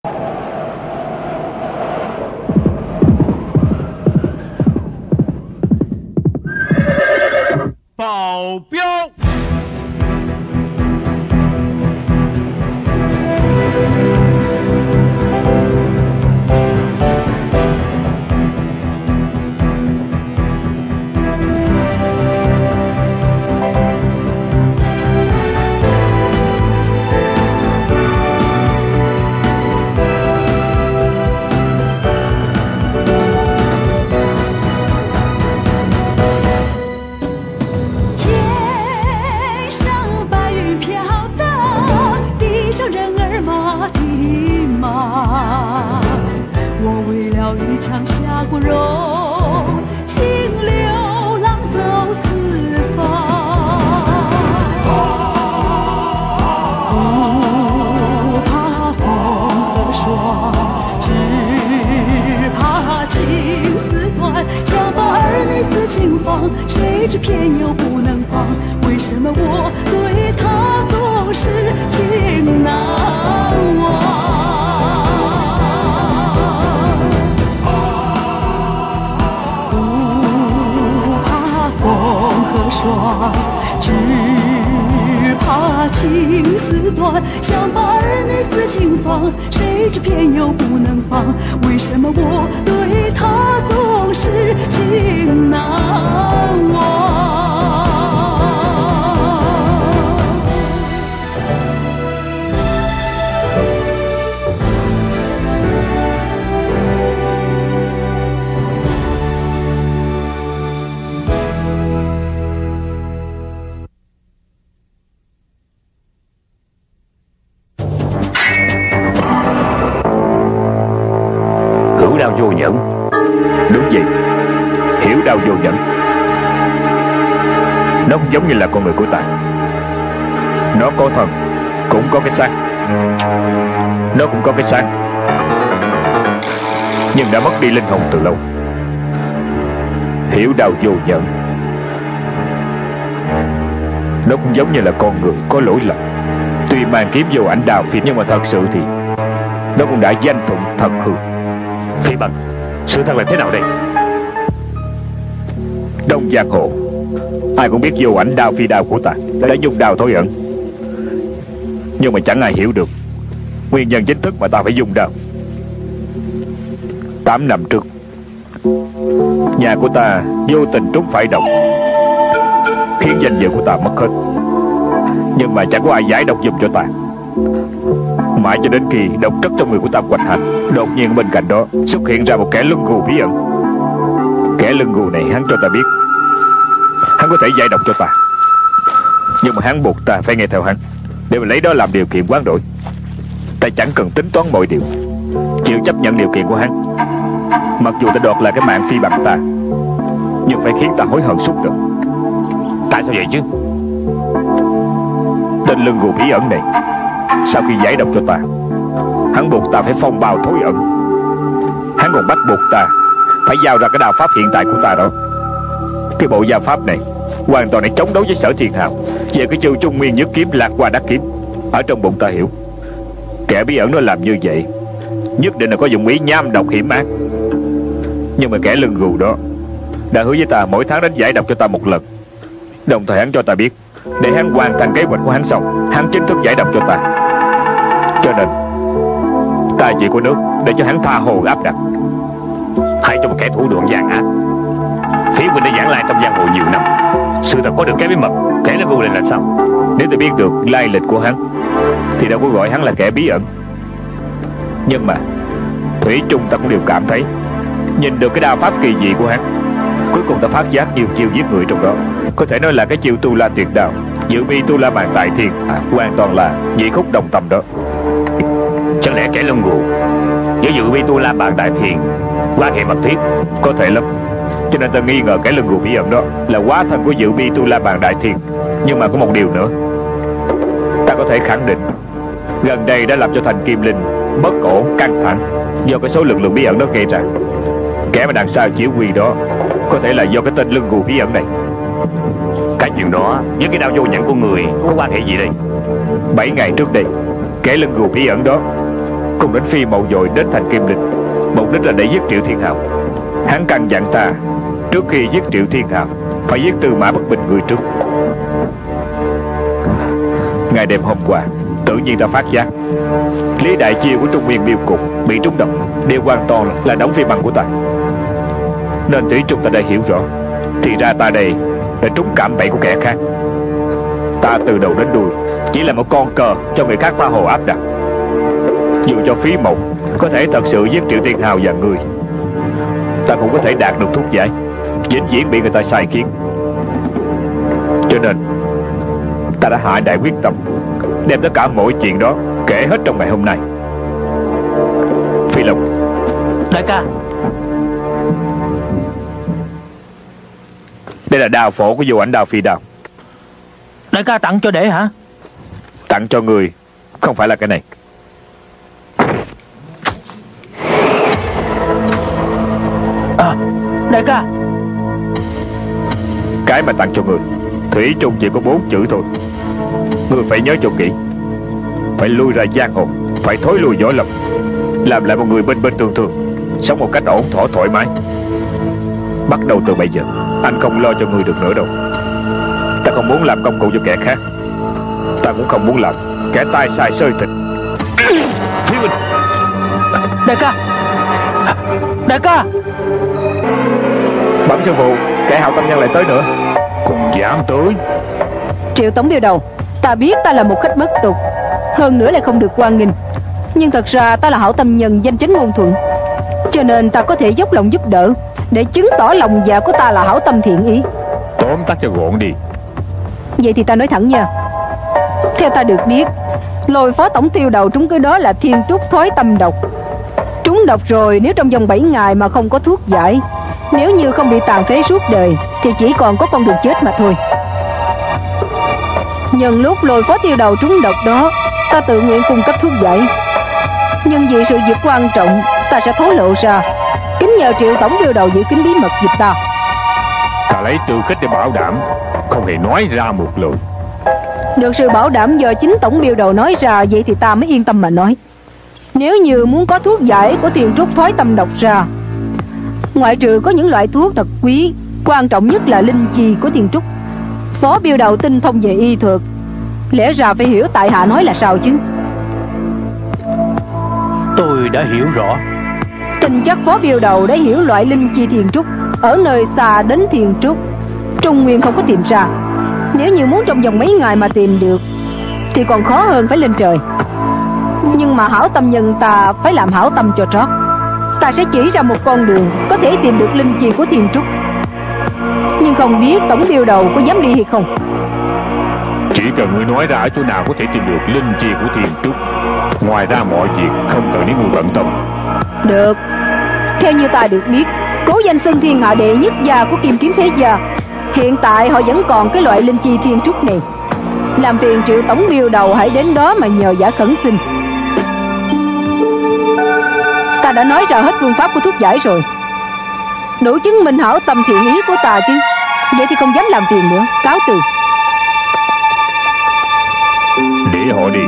保镖。 一枪下骨肉，请流浪走四方。不怕风和霜，只怕情丝断。想把儿女思情放，谁知偏又不能放。为什么我对他总是情难忘？霜，只怕情丝断。想把儿女思情放，谁知偏又不能放。为什么我对他总是情难忘？ Hữu đao vô nhẫn. Đúng vậy, hiểu đao vô nhẫn. Nó cũng giống như là con người của ta. Nó có thân, cũng có cái xác. Nó cũng có cái xác, nhưng đã mất đi linh hồn từ lâu. Hiểu đao vô nhẫn. Nó cũng giống như là con người có lỗi lầm. Tuy mang kiếm vô ảnh đào phi, nhưng mà thật sự thì nó cũng đã danh thuận thật hư. Phi Bằng, sự thật là thế nào đây? Đông giang hồ, ai cũng biết vô ảnh đao phi đao của ta đã dùng đao thối ẩn, nhưng mà chẳng ai hiểu được nguyên nhân chính thức mà ta phải dùng đao. 8 năm trước, nhà của ta vô tình trúng phải độc, khiến danh dự của ta mất hết. Nhưng mà chẳng có ai giải độc giùm cho ta. Mãi cho đến khi độc chất trong người của ta hoành hành, đột nhiên bên cạnh đó xuất hiện ra một kẻ lưng gù bí ẩn. Kẻ lưng gù này hắn cho ta biết hắn có thể giải độc cho ta, nhưng mà hắn buộc ta phải nghe theo hắn, để mà lấy đó làm điều kiện hoán đổi. Ta chẳng cần tính toán mọi điều, chịu chấp nhận điều kiện của hắn. Mặc dù ta đoạt lại cái mạng Phi Bằng ta, nhưng phải khiến ta hối hận suốt đời. Tại sao vậy chứ? Tên lưng gù bí ẩn này sau khi giải độc cho ta, hắn buộc ta phải phong bào thối ẩn. Hắn còn bắt buộc ta phải giao ra cái đao pháp hiện tại của ta đó. Cái bộ gia pháp này hoàn toàn để chống đối với Sở Thiên Hào về cái chiêu Trung Nguyên Nhất Kiếm Lạc Hoa Đắc Kiếm. Ở trong bụng ta hiểu, kẻ bí ẩn nó làm như vậy nhất định là có dụng ý nham độc hiểm ác. Nhưng mà kẻ lưng gù đó đã hứa với ta mỗi tháng đến giải độc cho ta một lần. Đồng thời hắn cho ta biết, để hắn hoàn thành kế hoạch của hắn xong, hắn chính thức giải độc cho ta. Cho nên ta chỉ có nước để cho hắn tha hồ áp đặt. Hay cho một kẻ thủ đoạn gian ác. Phía mình đã giảng lai trong giang hồ nhiều năm, sự thật có được cái bí mật kẻ lưng gù này là sao? Nếu ta biết được lai lịch của hắn thì đâu có gọi hắn là kẻ bí ẩn. Nhưng mà thủy chung ta cũng đều cảm thấy, nhìn được cái đao pháp kỳ dị của hắn, cuối cùng ta phát giác nhiều chiêu giết người trong đó. Có thể nói là cái chiêu Tu La Tuyệt Đao, Dự Bi Tu La Bàn Tại Thiên, hoàn toàn là dị khúc đồng tâm đó. Chẳng lẽ kẻ lưng gù với Dự Bi Tu La Bàn Tại Thiên quan hệ mật thiết? Có thể lắm. Cho nên ta nghi ngờ kẻ lưng gù bí ẩn đó là hóa thân của Dự Bi Tu La Bàn Đại Thiên. Nhưng mà có một điều nữa, ta có thể khẳng định gần đây đã làm cho Thành Kim Linh bất ổn căng thẳng do cái số lực lượng bí ẩn đó gây ra. Kẻ mà đằng sau chỉ huy đó có thể là do cái tên lưng gù bí ẩn này. Cái chuyện đó với cái đao vô nhẫn của người có quan hệ gì đây? 7 ngày trước đây, kẻ lưng gù bí ẩn đó cùng đến Phi Mậu Dội đến thành Kim Linh, mục đích là để giết Triệu Thiên Hào. Hắn căn dặn ta trước khi giết Triệu Thiên Hào phải giết Tư Mã Bất Bình người trước. Ngày đêm hôm qua tự nhiên ta phát giác Lý Đại Chiêu của Trung Nguyên Miêu Cục bị trúng độc đều hoàn toàn là đóng phi bằng của ta, nên thủy chung ta đã hiểu rõ. Thì ra ta đây là trúng cạm bẫy của kẻ khác. Ta từ đầu đến đuôi chỉ là một con cờ cho người khác tha hồ áp đặt. Dù cho Phí Mộc có thể thật sự giết Triệu Thiên Hào và người, ta cũng có thể đạt được thuốc giải, vĩnh viễn bị người ta sai khiến. Cho nên ta đã hạ đại quyết tâm đem tất cả mọi chuyện đó kể hết trong ngày hôm nay. Phi Long. Đại ca. Đây là đao phổ của Vô Ảnh Đao Phi Đao. Đại ca tặng cho để hả? Tặng cho người, không phải là cái này. Đại ca. Cái mà tặng cho người thủy chung chỉ có 4 chữ thôi. Người phải nhớ cho kỹ. Phải lui ra giang hồ, phải thối lui võ lâm, làm lại một người bên bên thường thường, sống một cách ổn thỏa thoải mái. Bắt đầu từ bây giờ anh không lo cho người được nữa đâu. Ta không muốn làm công cụ cho kẻ khác. Ta cũng không muốn làm kẻ tay sai sơi thịt. Thiên Minh. Đại ca. Đại ca. Bẩm sư phụ, kẻ hảo tâm nhân lại tới nữa. Còn dám tới? Triệu tổng điều đầu, ta biết ta là một khách bất tục, hơn nữa lại không được hoan nghênh, nhưng thật ra ta là hảo tâm nhân danh chính ngôn thuận, cho nên ta có thể dốc lòng giúp đỡ để chứng tỏ lòng dạ của ta là hảo tâm thiện ý. Tóm tắt cho gọn đi. Vậy thì ta nói thẳng nha. Theo ta được biết, Lôi phó tổng tiêu đầu trúng cái đó là thiên trúc thói tâm độc. Trúng độc rồi, nếu trong vòng 7 ngày mà không có thuốc giải, nếu như không bị tàn phế suốt đời, thì chỉ còn có con đường chết mà thôi. Nhân lúc Lôi phó tiêu đầu trúng độc đó, ta tự nguyện cung cấp thuốc giải, nhưng vì sự việc quan trọng, ta sẽ thổ lộ ra. Kính nhờ Triệu tổng tiêu đầu giữ kín bí mật giúp ta. Ta lấy tư cách để bảo đảm, không hề nói ra một lời. Được sự bảo đảm do chính tổng điều đầu nói ra, vậy thì ta mới yên tâm mà nói. Nếu như muốn có thuốc giải của thiên trúc thói tâm độc ra, ngoại trừ có những loại thuốc thật quý, quan trọng nhất là linh chi của thiên trúc, phó biêu đầu tinh thông về y thuật, lẽ ra phải hiểu tại hạ nói là sao chứ. Tôi đã hiểu rõ. Tin chắc phó biêu đầu đã hiểu loại linh chi thiên trúc ở nơi xa đến thiên trúc Trung Nguyên không có tìm ra. Nếu như muốn trong vòng mấy ngày mà tìm được thì còn khó hơn phải lên trời. Nhưng mà hảo tâm nhân ta phải làm hảo tâm cho trót. Ta sẽ chỉ ra một con đường có thể tìm được linh chi của thiên trúc, nhưng không biết tổng biêu đầu có dám đi hay không. Chỉ cần ngươi nói ra ở chỗ nào có thể tìm được linh chi của thiên trúc, ngoài ra mọi việc không cần đến ngươi bận tâm. Được. Theo như ta được biết, cố danh xưng thiên hạ đệ nhất gia của Kim Kiếm Thế Gia, hiện tại họ vẫn còn cái loại linh chi thiên trúc này. Làm phiền Triệu tổng biêu đầu hãy đến đó mà nhờ giả khẩn xin. Ta đã nói ra hết phương pháp của thuốc giải rồi, đủ chứng minh hảo tâm thiện ý của ta chứ. Vậy thì không dám làm phiền nữa, cáo từ. Để họ đi.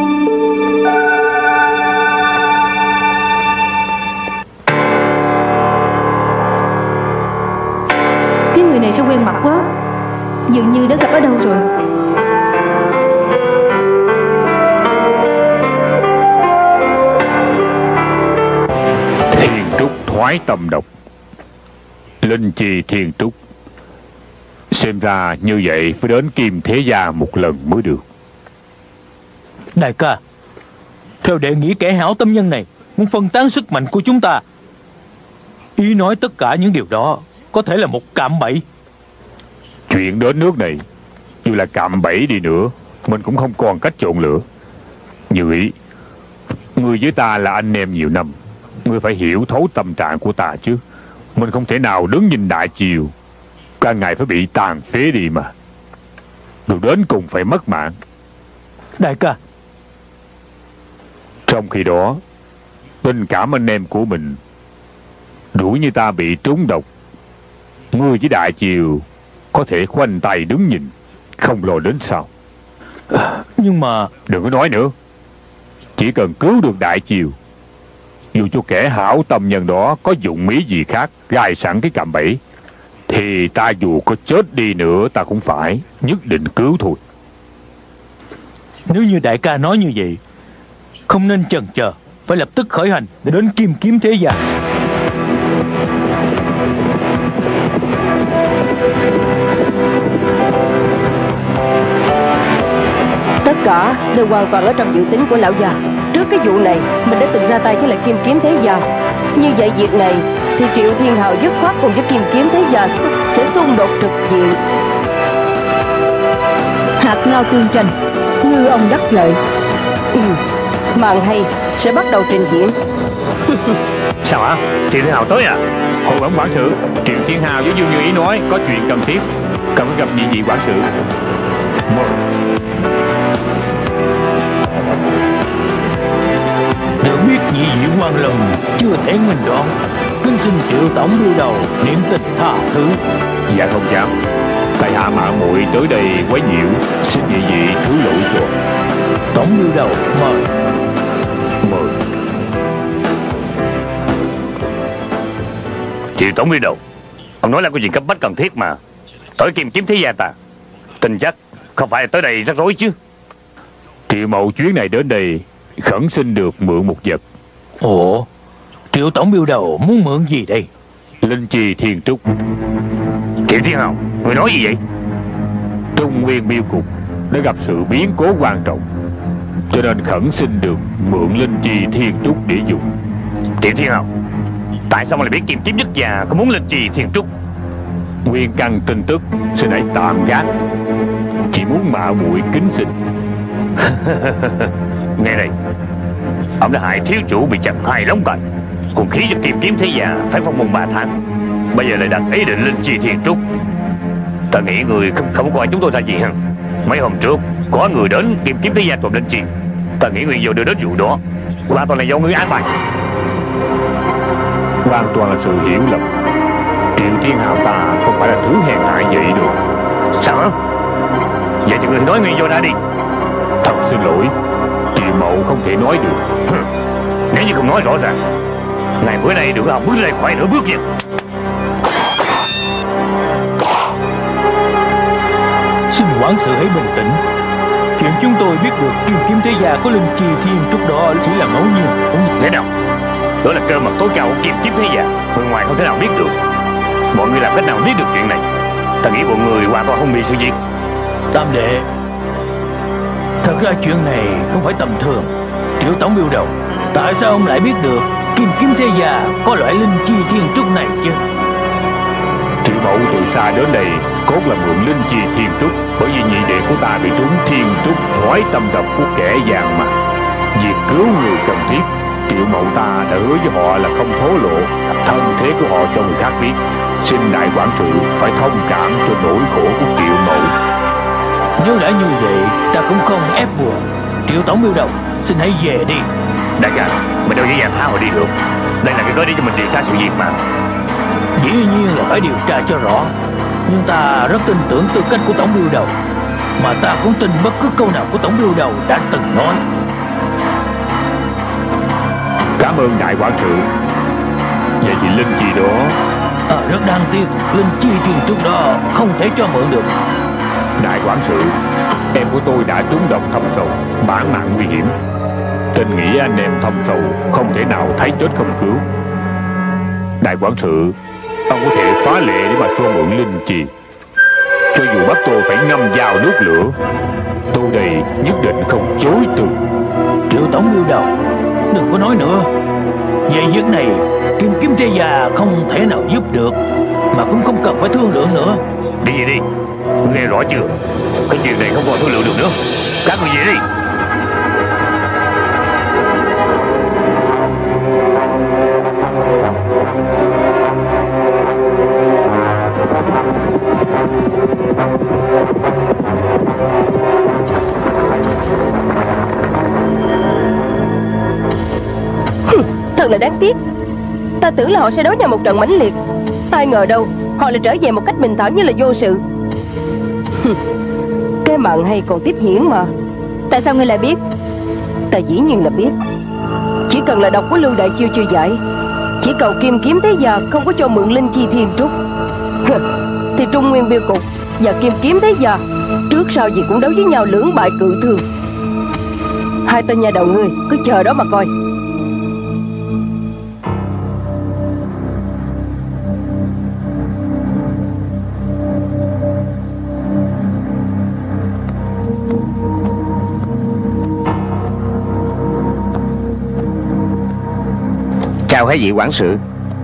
Cái người này sao quen mặt quá, dường như đã gặp ở đâu rồi. Thiên trúc thoái tâm độc, linh chi thiên trúc. Xem ra như vậy phải đến Kim Thế Gia một lần mới được. Đại ca, theo đệ nghĩ kẻ hảo tâm nhân này muốn phân tán sức mạnh của chúng ta. Ý nói tất cả những điều đó có thể là một cạm bẫy. Chuyện đến nước này, dù là cạm bẫy đi nữa, mình cũng không còn cách chọn lựa. Như ý, ngươi với ta là anh em nhiều năm, ngươi phải hiểu thấu tâm trạng của ta chứ. Mình không thể nào đứng nhìn Đại Triều cả ngày phải bị tàn phế đi mà, rồi đến cùng phải mất mạng. Đại ca, trong khi đó tình cảm anh em của mình đủ như ta bị trúng độc, ngươi với Đại Triều có thể khoanh tay đứng nhìn, không lo đến sao. Nhưng mà... Đừng có nói nữa. Chỉ cần cứu được Đại Triều, dù cho kẻ hảo tâm nhân đó có dụng ý gì khác gài sẵn cái cạm bẫy, thì ta dù có chết đi nữa ta cũng phải nhất định cứu thôi. Nếu như đại ca nói như vậy, không nên chần chờ, phải lập tức khởi hành để đến Kim Kiếm Thế Gia. Tất cả đều hoàn toàn ở trong dự tính của lão già. Trước cái vụ này mình đã từng ra tay với lại Kim Kiếm Thế Gia. Như vậy việc này thì Triệu Thiên Hào dứt khoát cùng với Kim Kiếm Thế Gia sẽ xung đột trực diện. Hạt lao tương tranh, ngư ông đắc lợi. Màn hay sẽ bắt đầu trình diễn. Sao hả? Triệu Thiên Hào tới à? Hồi bẩm quản sự, Triệu Thiên Hào với Dương Như Ý nói có chuyện cần thiết, cần phải gặp nhị vị quản sự. Được biết nhị vị quan lần chưa thể nghênh đón, kính xin Triệu tổng đưa đầu niệm tình tha thứ. Dạ không dám, tại hạ mạo muội tới đây quấy nhiễu, xin nhị vị thứ lỗi cho. Tổng đưa đầu mời. Triệu tổng đưa đầu, ông nói là có chuyện cấp bách cần thiết mà. Tới Kim Kiếm Thế Gia ta, tin chắc không phải tới đây rắc rối chứ. Triệu mậu chuyến này đến đây khẩn xin được mượn một vật. Ủa, Triệu tổng biêu đầu muốn mượn gì đây? Linh Chi Thiên Trúc. Triệu Thiên Hào, người nói gì vậy? Trung Nguyên Miêu Cục đã gặp sự biến cố quan trọng, cho nên khẩn xin được mượn Linh Chi Thiên Trúc để dùng. Triệu Thiên Hào, tại sao mà lại biết Kim Kiếm Nhất Gia không muốn Linh Chi Thiên Trúc? Nguyên căn tin tức xin hãy tạm gác, chỉ muốn mạo muội kính xin. Nghe đây, ông đã hại thiếu chủ bị chặt 2 lóng cành, còn khí cho Kim Kiếm Thế Gia phải phong môn 3 tháng, bây giờ lại đặt ý định Linh Chi Thiên Trúc. Ta nghĩ người không coi chúng tôi ra gì hả? Mấy hôm trước có người đến Kim Kiếm Thế Gia trộm Linh Chi, ta nghĩ nguyên do đưa đến vụ đó hoàn toàn là do người an bài. Hoàn toàn là sự hiểu lầm. Triệu Thiên Hào ta không phải là thứ hèn hạ vậy được. Sao hả? Vậy thì người nói nguyên do ra đi. Thật xin lỗi, Triệu mậu không thể nói được. Nếu như không nói rõ ràng, ngày bữa nay đừng hòng bước lên khỏi nửa bước nha. Xin quản sự hãy bình tĩnh. Chuyện chúng tôi biết được Kim Kiếm Thế Gia có Linh Chi Thiên Trúc đó chỉ là ngẫu nhiên. Thế nào? Đó là cơ mật tối cao của Kim Kiếm Thế Gia, người ngoài không thể nào biết được. Mọi người làm cách nào biết được chuyện này? Ta nghĩ mọi người hoàn toàn không bị sự việc. Tam đệ, thật ra chuyện này không phải tầm thường. Triệu tổng biêu đầu, tại sao ông lại biết được Kim Kiếm Thế Gia có loại Linh Chi Thiên Trúc này chứ? Triệu mẫu từ xa đến đây cốt là mượn Linh Chi Thiên Trúc, bởi vì nhị đệ của ta bị trúng Thiên Trúc thoái tâm độc của kẻ giàn mặt. Việc cứu người cần thiết, Triệu mậu ta đã hứa với họ là không thổ lộ thân thế của họ cho người khác biết. Xin đại quản sự phải thông cảm cho nỗi khổ của Triệu mậu. Nếu đã như vậy, ta cũng không ép buộc. Triệu tổng biêu đầu, xin hãy về đi. Đại ca, mình đâu dễ dàng tha họ đi được. Đây là cái cớ để cho mình điều tra sự việc mà. Dĩ nhiên là phải điều tra cho rõ, nhưng ta rất tin tưởng tư cách của tổng biêu đầu, mà ta cũng tin bất cứ câu nào của tổng biêu đầu đã từng nói. Cảm ơn đại quản sự. Vậy thì Linh Chi đó rất đáng tiếc, Linh Chi Thiên Trúc đó không thể cho mượn được. Đại quản sự, em của tôi đã trúng độc thâm sâu, bản mạng nguy hiểm. Tình nghĩa anh em thâm sâu, không thể nào thấy chết không cứu. Đại quản sự, ông có thể phá lệ để mà cho mượn Linh Chi. Cho dù bắt tôi phải ngâm vào nước lửa, tôi đây nhất định không chối từ. Triệu tổng biêu đầu, đừng có nói nữa. Về việc này, Kim Kiếm Thế Gia không thể nào giúp được, mà cũng không cần phải thương lượng nữa. Đi về đi, nghe rõ chưa? Cái chuyện này không còn thương lượng được nữa. Các người về đi. Thật là đáng tiếc. Ta tưởng là họ sẽ đấu nhau một trận mãnh liệt, ai ngờ đâu họ lại trở về một cách bình thản như là vô sự. Cái màn hay còn tiếp diễn mà. Tại sao ngươi lại biết? Ta dĩ nhiên là biết. Chỉ cần là độc của Lưu Đại Chiêu chưa giải, chỉ cầu Kim Kiếm Thế Gia không có cho mượn Linh Chi Thiên Trúc, thì Trung Nguyên Biêu Cục và Kim Kiếm Thế Gia trước sau gì cũng đấu với nhau lưỡng bại cự thương. Hai tên nhà đầu ngươi cứ chờ đó mà coi. Chào hai vị quản sự.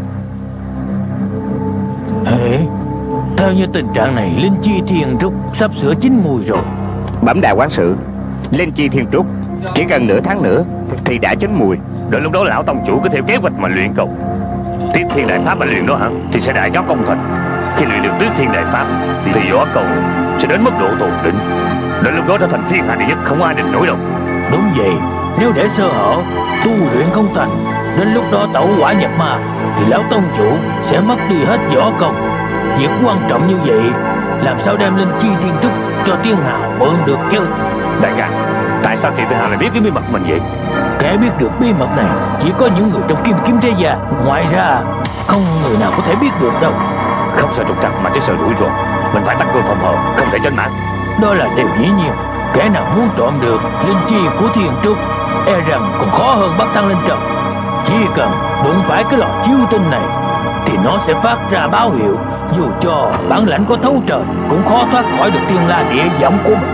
Theo như tình trạng này, Linh Chi Thiên Trúc sắp sửa chín mùi rồi. Bẩm đại quản sự, Linh Chi Thiên Trúc chỉ gần nửa tháng nữa thì đã chín mùi. Đến lúc đó lão tông chủ cứ theo kế hoạch mà luyện cầu. Tiết Thiên Đại Pháp mà luyện đó hả, thì sẽ đại gió công thành. Khi luyện được Tiết Thiên Đại Pháp thì võ cầu sẽ đến mức độ tột đỉnh. Đến lúc đó trở thành thiên hạ đệ nhất, không ai địch nổi đâu. Đúng vậy, nếu để sơ hở, tu luyện không thành, đến lúc đó tẩu hỏa nhập ma thì lão tông chủ sẽ mất đi hết võ công. Việc quan trọng như vậy, làm sao đem Linh Chi Thiên Trúc cho Thiên Hà mượn được chứ? Đại ca, tại sao Thiên Hà lại biết cái bí mật mình vậy? Kẻ biết được bí mật này chỉ có những người trong Kim Kiếm Thế Gia, ngoài ra không người nào có thể biết được đâu. Không sợ trục trặc mà chỉ sợ rủi ro. Mình phải tăng cường phòng hờ, không thể tránh mạng. Đó là điều dĩ nhiên. Kẻ nào muốn trộm được linh chi của Thiên Trúc, e rằng còn khó hơn bắt thăng lên trời. Chỉ cần đụng phải cái lò chiêu tinh này thì nó sẽ phát ra báo hiệu. Dù cho bản lãnh có thấu trời cũng khó thoát khỏi được thiên la địa võng của mình.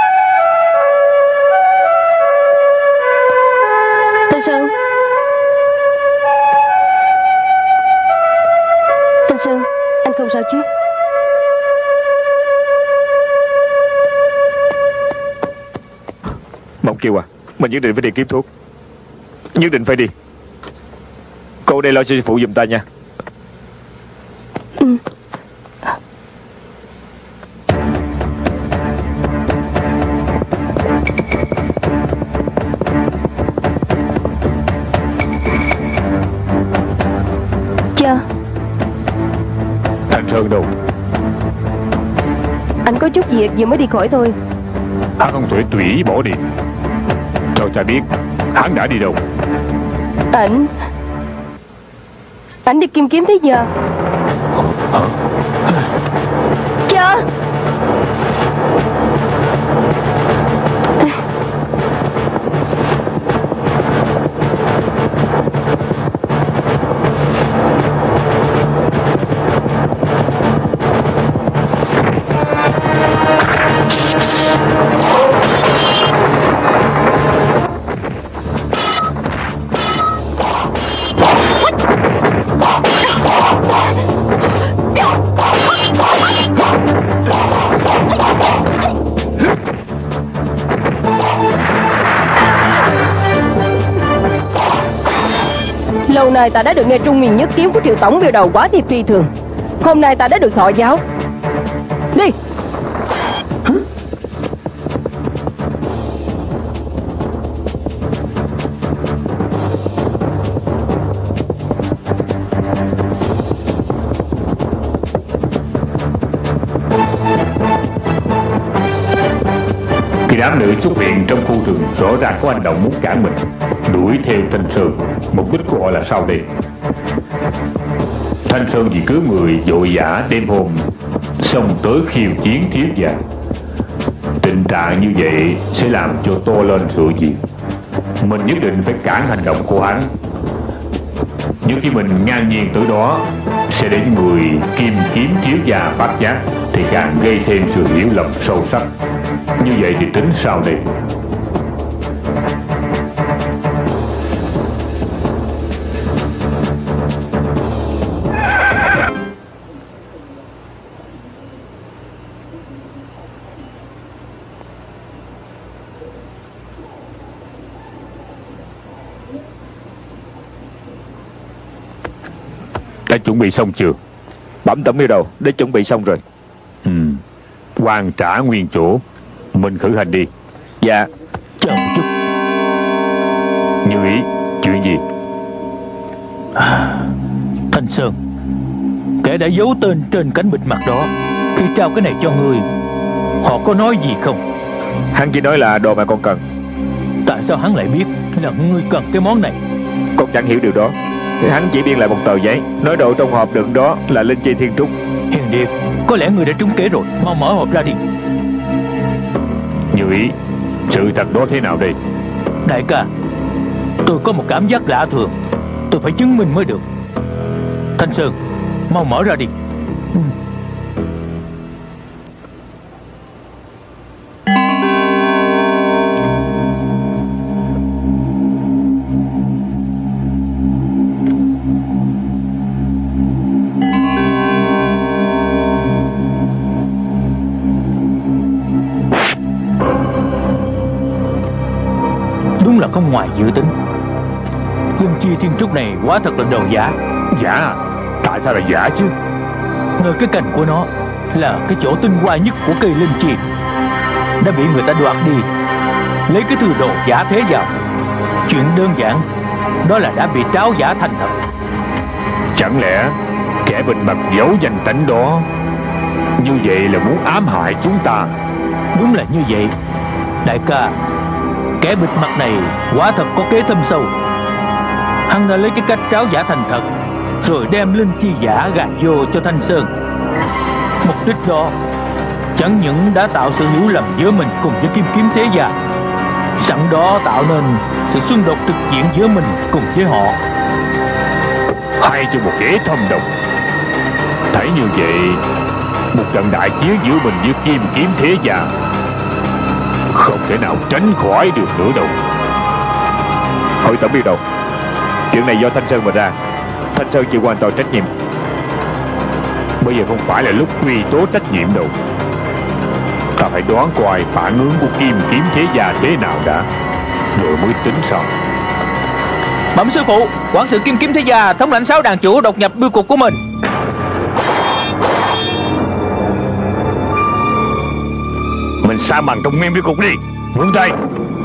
Tên Sơn, Tên Sơn, anh không sao chứ? Mộng Kiều à, mình nhất định phải đi kiếm thuốc. Nhất định phải đi. Cô đây lo cho phụ giùm ta nha. Cha, Thanh Sơn đâu? anh có chút việc vừa mới đi khỏi thôi. Hắn không thể tùy ý bỏ đi. Cho cha biết hắn đã đi đâu. Anh đi Kim Kiếm Thế Gia. Cha, lâu nay ta đã được nghe Trung Nguyên Nhất Kiếm của Triệu Tổng biểu đầu quá thì phi thường. Hôm nay ta đã được thọ giáo. Đi. Khi đám nữ xuất hiện trong khu rừng, rõ ràng có hành động muốn cản mình, đuổi theo Thanh Sơn. Mục đích của họ là sao đây? Thanh Sơn vì cứu người vội vã đêm hôm xông tới khiêu chiến Thiếu Gia. Tình trạng như vậy sẽ làm cho to lên sự việc. Mình nhất định phải cản hành động của hắn. Nhưng khi mình ngang nhiên tới đó, sẽ để người Kim Kiếm Thiếu Gia phát giác thì càng gây thêm sự hiểu lầm sâu sắc. Như vậy thì tính sao đây? Đã chuẩn bị xong chưa? Bẩm tổng yêu đầu, đã chuẩn bị xong rồi. Hoàn trả nguyên chỗ. Mình khởi hành đi. Dạ. Chờ một chút. Như ý. Chuyện gì? Thanh Sơn, kẻ đã giấu tên trên cánh bịt mặt đó, khi trao cái này cho ngươi, họ có nói gì không? Hắn chỉ nói là đồ mà con cần. Tại sao hắn lại biết là ngươi cần cái món này? Con chẳng hiểu điều đó. Hắn chỉ biên lại một tờ giấy, nói đồ trong hộp đựng đó là linh chi thiên trúc. Hiền điệp, có lẽ ngươi đã trúng kế rồi. Mau mở hộp ra đi. Như ý, sự thật đó thế nào đây? Đại ca, tôi có một cảm giác lạ thường. Tôi phải chứng minh mới được. Thanh Sơn, mau mở ra đi. Đúng là không ngoài dự tính. Linh chi thiên trúc này quá thật là đồ giả. Giả? Tại sao là giả chứ? Nơi cái cành của nó là cái chỗ tinh hoa nhất của cây linh chi, đã bị người ta đoạt đi, lấy cái thứ đồ giả thế vào. Chuyện đơn giản đó là đã bị tráo giả thành thật. Chẳng lẽ kẻ bịt mặt giấu danh tánh đó như vậy là muốn ám hại chúng ta? Đúng là như vậy. Đại ca, kẻ bịt mặt này quả thật có kế thâm sâu. Hắn đã lấy cái cách tráo giả thành thật, rồi đem linh chi giả gạt vô cho Thanh Sơn. Mục đích đó chẳng những đã tạo sự hiểu lầm giữa mình cùng với Kim Kiếm Thế Gia, sẵn đó tạo nên sự xung đột trực diện giữa mình cùng với họ. Hai cho một kẻ thâm độc. Thấy như vậy, một trận đại chiến giữa mình với Kim Kiếm Thế Gia không thể nào tránh khỏi được nữa đâu. Hội tổng biên đầu, chuyện này do Thanh Sơn mà ra. Thanh Sơn chịu hoàn toàn trách nhiệm. Bây giờ không phải là lúc quy tố trách nhiệm đâu. Ta phải đoán coi phản ứng của Kim Kiếm Thế Gia thế nào đã, rồi mới tính sau. Bẩm sư phụ, quản sự Kim Kiếm Thế Gia thống lãnh 6 đàn chủ đột nhập bưu cục của mình. Mình sa bằng trong nguyên bưu cục đi. Vươn tay.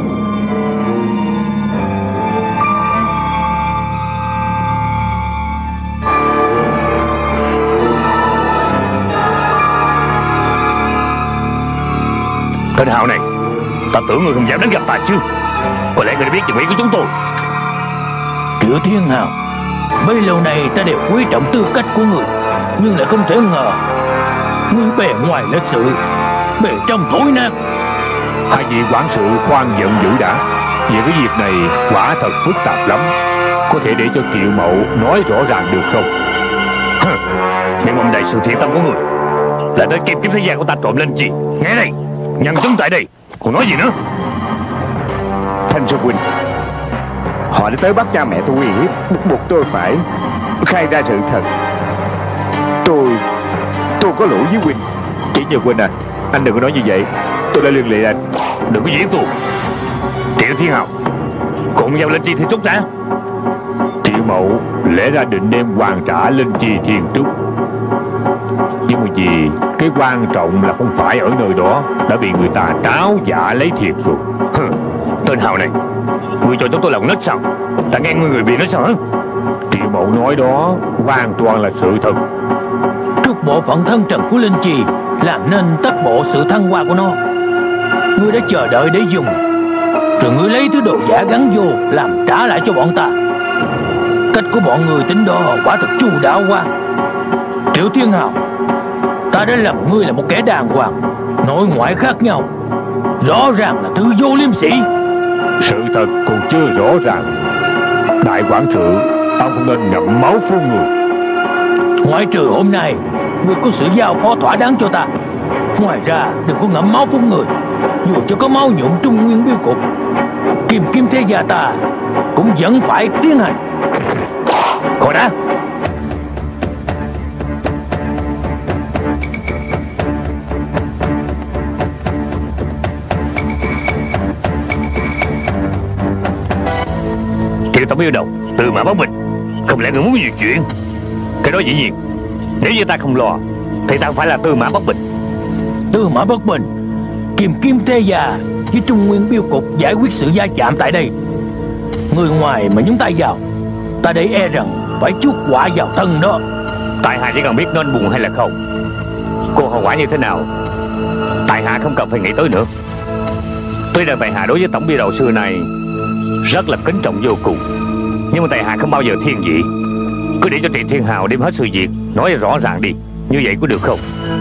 Tên Hào này, ta tưởng người không dám đến gặp ta chứ. Có lẽ người đã biết dụng ý của chúng tôi. Triệu Thiên Hào, bấy lâu nay ta đều quý trọng tư cách của người, nhưng lại không thể ngờ ngươi bề ngoài lịch sự, bề trong thối nát. Hai vị quản sự khoan giận dữ đã. Về cái việc này quả thật phức tạp lắm. Có thể để cho Triệu Mậu nói rõ ràng được không? Nhưng ông đại sự thiện tâm của người là đến Kim Kiếm Thế Gia của ta trộm lên chi. Nghe đây, nhân chứng tại đây, còn nói gì nữa? Thanh Sơn huynh, họ đã tới bắt cha mẹ tôi uy hiếp, buộc tôi phải khai ra sự thật. Tôi có lỗi với huynh. Chỉ nhờ huynh à, anh đừng có nói như vậy. Tôi đã liên lụy anh. Đừng có diễn tôi. Triệu Thiên Hào, cùng nhau lên chi thiên trúc đã. Triệu Mậu lẽ ra định đem hoàn trả lên chi thiên trúc, nhưng mà vì cái quan trọng là không phải ở nơi đó, đã bị người ta tráo giả lấy thiệt rồi. Tên Hào này, ngươi cho chúng tôi lòng nết sao? Ta nghe người bị nói sao hả? Triệu Mậu nói đó hoàn toàn là sự thật. Trước bộ phận thân trần của linh chi làm nên tất bộ sự thăng hoa của nó. Ngươi đã chờ đợi để dùng, rồi ngươi lấy thứ đồ giả gắn vô làm trả lại cho bọn ta. Cách của bọn người tính đó quả thật chu đáo quá. Triệu Thiên Hào, ta đã lầm ngươi là một kẻ đàng hoàng, nội ngoại khác nhau, rõ ràng là thứ vô liêm sỉ. Sự thật còn chưa rõ ràng. Đại quản sự, ông không nên ngậm máu phun người. Ngoại trừ hôm nay ngươi có sự giao phó thỏa đáng cho ta, ngoài ra đừng có ngậm máu phun người. Dù cho có máu nhuộm Trung Nguyên bưu cục, Kim Kiếm Thế Gia ta cũng vẫn phải tiến hành. Khỏi đã. Triệu tổng yêu đầu, Tư Mã Bất Bình, không lẽ người muốn nhiều chuyện? Cái đó dĩ nhiên. Nếu như ta không lo thì ta phải là Tư Mã Bất Bình. Tư Mã Bất Bình, Kim Kiếm Thế Gia với Trung Nguyên bưu cục giải quyết sự va chạm tại đây. Người ngoài mà nhúng tay vào, ta để e rằng phải chuốc quả vào thân đó. Tại hạ chỉ cần biết nên buồn hay là không. Cô hậu quả như thế nào, tại hạ không cần phải nghĩ tới nữa. Tuy rằng tại hạ đối với tổng biên đầu xưa này rất là kính trọng vô cùng. Nhưng mà tại hạ không bao giờ thiên vị. Cứ để cho Trị Thiên Hào đem hết sự việc nói rõ ràng đi. Như vậy có được không?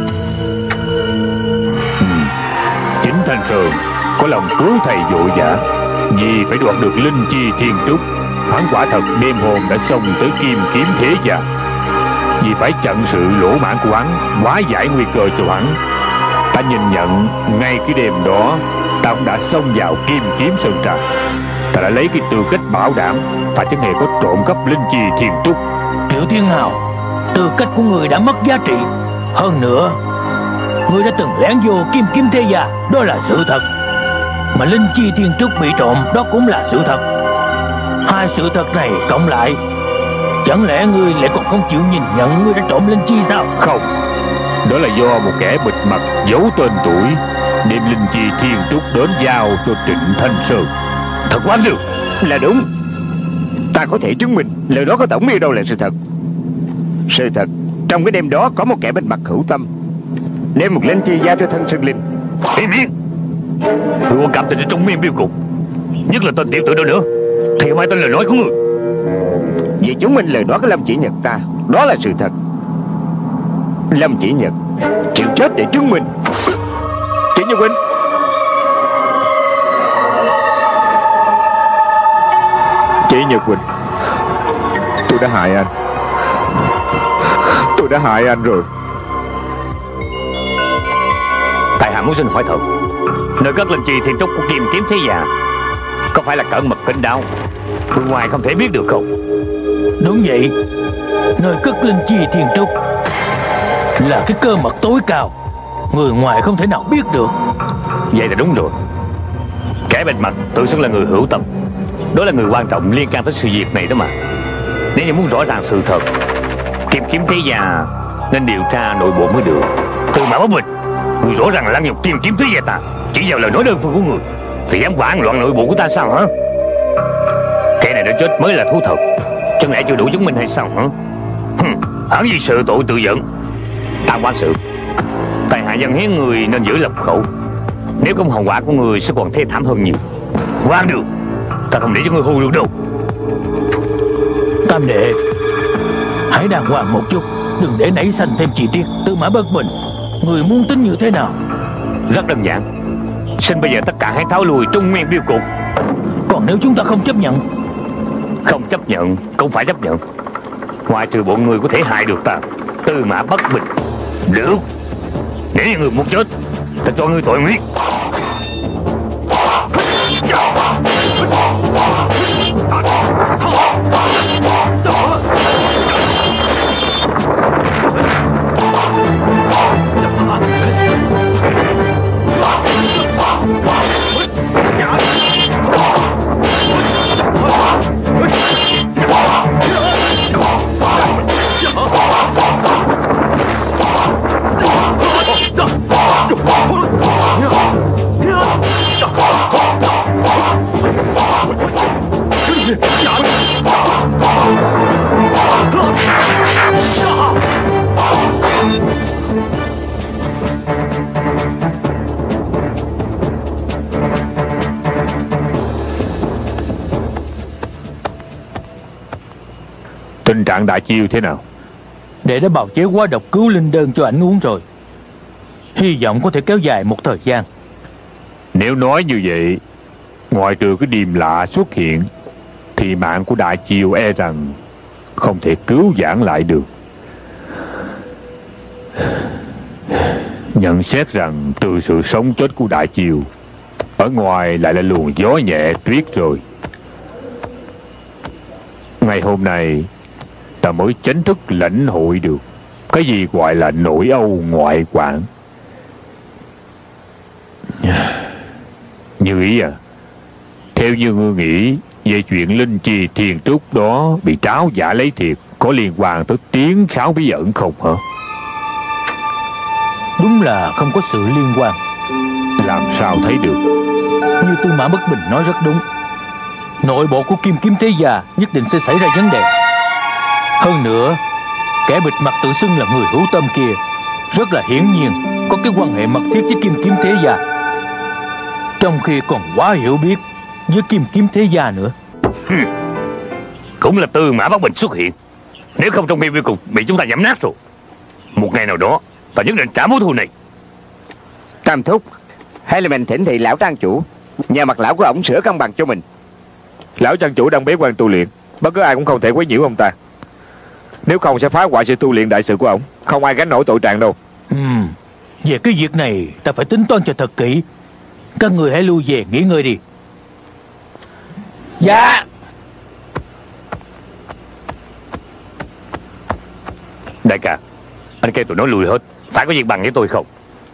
Chính Thanh Sơn có lòng cứu thầy vội vã, vì phải đoạt được linh chi thiên trúc. Hắn quả thật đêm hôm đã xông tới Kim Kiếm Thế Gia, vì phải chặn sự lỗ mãn của hắn, hóa giải nguy cơ cho hắn. Ta nhìn nhận ngay cái đêm đó, ta cũng đã xông vào Kim Kiếm Sơn Trà. Ta đã lấy cái tư cách bảo đảm ta chẳng hề có trộm cắp linh chi thiên trúc. Triệu Thiên Hào, tư cách của người đã mất giá trị. Hơn nữa, người đã từng lén vô Kim Kiếm Thế Gia, đó là sự thật. Mà linh chi thiên trúc bị trộm, đó cũng là sự thật. Hai sự thật này cộng lại, chẳng lẽ ngươi lại còn không chịu nhìn nhận ngươi đã trộm linh chi sao? Không, đó là do một kẻ bịt mặt giấu tên tuổi đem linh chi thiên trúc đến giao cho Trịnh Thanh Sơn. Thật quá được. Là đúng. Ta có thể chứng minh lời đó của tổng miêu đâu là sự thật. Sự thật, trong cái đêm đó có một kẻ bịt mặt hữu tâm đem một linh chi giao cho thân Sơn Linh. Im miệng. Ngươi còn cảm tình đến trong miên biêu cục, nhất là tên tiểu tử đó nữa, thì không ai tin lời nói của ngươi. Vì chứng minh lời đó của Lâm Chỉ Nhật ta, đó là sự thật. Lâm Chỉ Nhật chịu chết để chứng minh. Chỉ Như huynh, Chỉ Nhật huynh, tôi đã hại anh. Tôi đã hại anh rồi. Tại hạ muốn xin hỏi thật, nơi cất linh chi thiên trúc của Kim Kiếm Thế Gia có phải là cẩn mật kín đáo, người ngoài không thể biết được không? Đúng vậy, nơi cất linh chi thiên trúc là cái cơ mật tối cao, người ngoài không thể nào biết được. Vậy là đúng rồi. Kẻ bịt mặt tự xưng là người hữu tâm, đó là người quan trọng liên can tới sự việc này đó mà. Nếu như muốn rõ ràng sự thật, Kim Kiếm Thế Gia nên điều tra nội bộ mới được. Từ Mã Bất Bình, người rõ ràng là lăng nhục Kim Kiếm Thế Gia ta, chỉ vào lời nói đơn phương của người thì dám hoảng loạn nội bộ của ta sao hả? Kẻ này đã chết mới là thú thật, chẳng lẽ chưa đủ chứng minh hay sao hả? Hẳn vì sự tội tự giận. Ta quan sự, tại hạ dân hiến người nên giữ lập khẩu, nếu không hậu quả của người sẽ còn thê thảm hơn nhiều. Quan được, ta không để cho người hù được đâu. Tam đệ, hãy đàng hoàng một chút, đừng để nảy sinh thêm chi tiết. Tư Mã Bất Bình, người muốn tính như thế nào? Rất đơn giản, xin bây giờ tất cả hãy tháo lùi Trung Nguyên biêu cục. Còn nếu chúng ta không chấp nhận? Không chấp nhận cũng phải chấp nhận. Ngoại trừ bọn người có thể hại được ta, Tư Mã Bất Bình. Được, nếu như người muốn chết, ta cho ngươi tội nguyết. Tình trạng Đại Chiêu thế nào? Đệ đã bào chế hóa độc cứu linh đơn cho ảnh uống rồi, hy vọng có thể kéo dài một thời gian. Nếu nói như vậy, ngoại trừ cái điềm lạ xuất hiện, thì mạng của Đại Chiêu e rằng không thể cứu vãn lại được. Nhận xét rằng từ sự sống chết của Đại Chiêu, ở ngoài lại là luồng gió nhẹ tuyết rồi. Ngày hôm nay ta mới chính thức lãnh hội được cái gì gọi là nỗi âu ngoại quản. Như ý à, theo như ngươi nghĩ về chuyện linh chi thiên trúc đó bị tráo giả lấy thiệt có liên quan tới tiếng sáo bí ẩn không hả? Đúng là không có sự liên quan. Làm sao thấy được? Như Tư Mã Bất Bình nói rất đúng, nội bộ của Kim Kiếm Thế Gia nhất định sẽ xảy ra vấn đề. Hơn nữa, kẻ bịt mặt tự xưng là người hữu tâm kia rất là hiển nhiên có cái quan hệ mật thiết với Kim Kiếm Thế Gia, trong khi còn quá hiểu biết với Kim Kiếm Thế Gia nữa. Cũng là Tư Mã Bắc Bình xuất hiện. Nếu không trong biên cục bị chúng ta giẫm nát rồi. Một ngày nào đó ta nhất định trả mối thù này. Tam thúc, hay là mình thỉnh thị lão trang chủ, nhờ mặt lão của ổng sửa cân bằng cho mình. Lão trang chủ đang bế quan tu luyện, bất cứ ai cũng không thể quấy nhiễu ông ta. Nếu không sẽ phá hoại sự tu luyện đại sự của ổng, không ai gánh nổi tội trạng đâu. Về cái việc này ta phải tính toán cho thật kỹ. Các người hãy lui về nghỉ ngơi đi. Dạ. Đại ca, anh kêu tụi nó lùi hết. Phải có việc bằng với tôi không?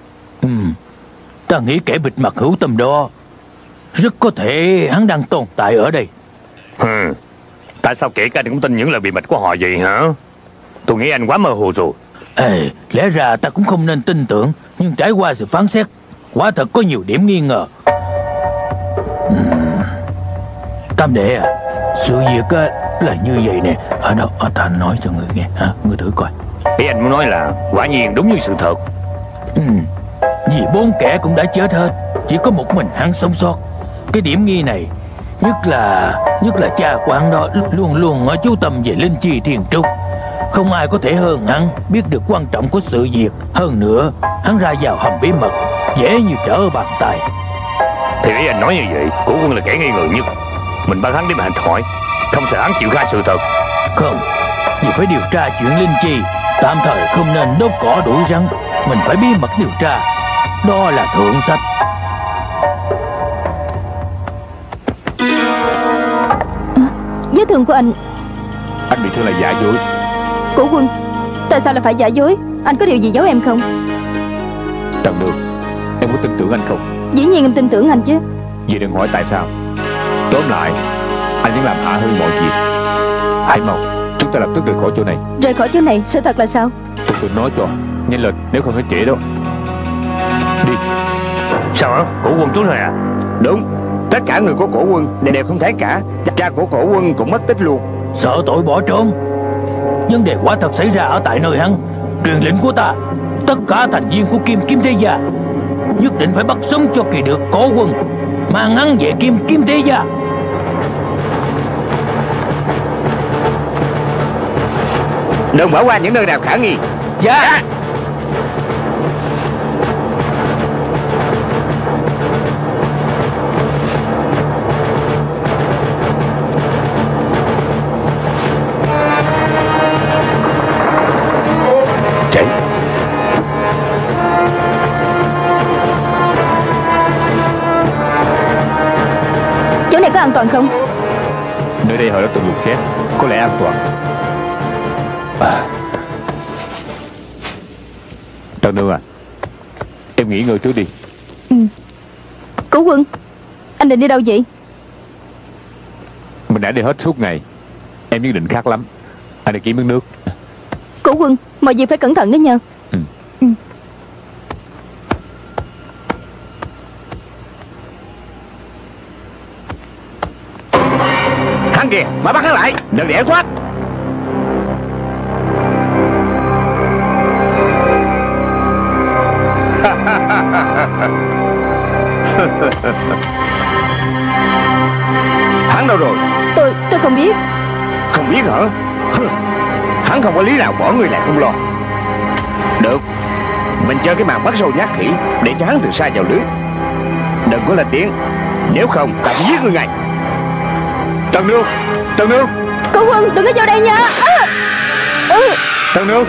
Ta nghĩ kẻ bịt mặt hữu tâm đó rất có thể hắn đang tồn tại ở đây. Tại sao kể cả anh cũng tin những lời bị bịt của họ vậy hả? Tôi nghĩ anh quá mơ hồ rồi. Lẽ ra ta cũng không nên tin tưởng, nhưng trải qua sự phán xét, quả thật có nhiều điểm nghi ngờ. Tam đệ à, sự việc là như vậy nè. Ở đâu ta nói cho người nghe hả? Người thử coi. Ý anh muốn nói là quả nhiên đúng như sự thật. Vì 4 kẻ cũng đã chết hết, chỉ có một mình hắn sống sót. Cái điểm nghi này nhất là cha của hắn đó luôn luôn ở chú tâm về linh chi thiền trúc. Không ai có thể hơn hắn biết được quan trọng của sự việc. Hơn nữa hắn ra vào hầm bí mật dễ như trở bàn tay. Thì ý anh nói như vậy, Cổ Quân là kẻ nghi ngờ nhất. Mình bắt hắn để mà hành hỏi, không sợ hắn chịu khai sự thật. Không, vì phải điều tra chuyện linh chi, tạm thời không nên đốt cỏ đuổi rắn. Mình phải bí mật điều tra, đó là thượng sách. Vết thương của anh bị thương là giả dối. Cổ Quân, tại sao lại phải giả dối? Anh có điều gì giấu em không? Trần Nương, em có tin tưởng anh không? Dĩ nhiên em tin tưởng anh chứ. Vậy đừng hỏi tại sao. Tóm lại, anh vẫn làm hạ hơn mọi việc. Hãy mau, chúng ta lập tức rời khỏi chỗ này. Rời khỏi chỗ này, sự thật là sao? Tôi nói cho, nhanh lên, nếu không phải trễ đó. Đi. Sao hả? Cổ Quân trốn rồi à? Đúng, tất cả người của Cổ Quân đều không thấy cả. Cha của Cổ Quân cũng mất tích luôn. Sợ tội bỏ trốn. Vấn đề quả thật xảy ra ở tại nơi hắn. Truyền lệnh của ta, tất cả thành viên của Kim Kiếm Thế Gia nhất định phải bắt sống cho kỳ được Cổ Quân, mang hắn về Kim Kiếm Thế Gia. Đừng bỏ qua những nơi nào khả nghi. Dạ. Chạy. Chỗ này có an toàn không? Nơi đây họ đã từng lục xét, có lẽ an toàn. Trần Nương à, em nghỉ ngơi trước đi. Cổ Quân, anh định đi đâu vậy? Mình đã đi hết suốt ngày, em nhất định khát lắm. Anh đi kiếm miếng nước. Cổ Quân, mọi việc phải cẩn thận đó nha. Hắn kìa, mà bắt hắn lại, đừng để hắn thoát. Hắn đâu rồi? Tôi không biết. Không biết hả? Hắn không có lý nào bỏ người lại không lo. Được, mình chơi cái màn bắt sâu nhát khỉ để cho hắn từ xa vào lưới. Đừng có lên tiếng, nếu không ta sẽ giết người ngay. Trần Nương, Trần Nương. Cổ Quân, đừng có vào đây nha. Trần Nương.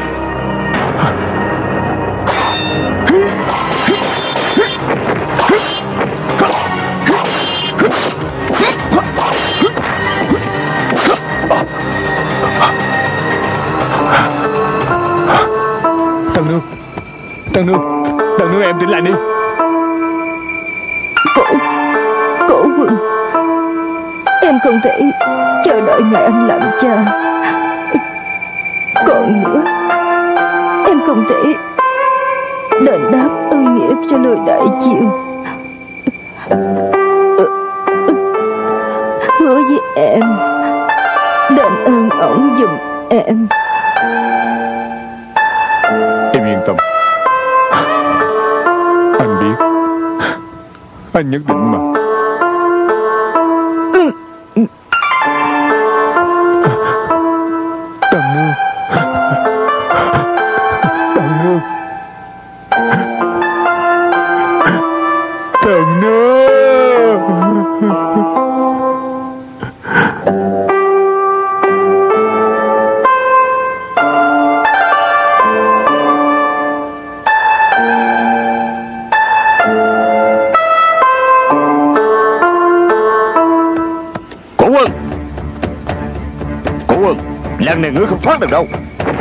Trần Nương em tỉnh lại đi. Cổ Quân, em không thể chờ đợi ngày anh làm cha. Còn nữa, em không thể đền đáp ơn nghĩa cho lời đại chiêu. Hứa với em đền ơn ổng giùm em. Em yên tâm, anh biết, anh nhất định mà. nương. Thần nương. Thần nương. Lần này ngươi không thoát được đâu.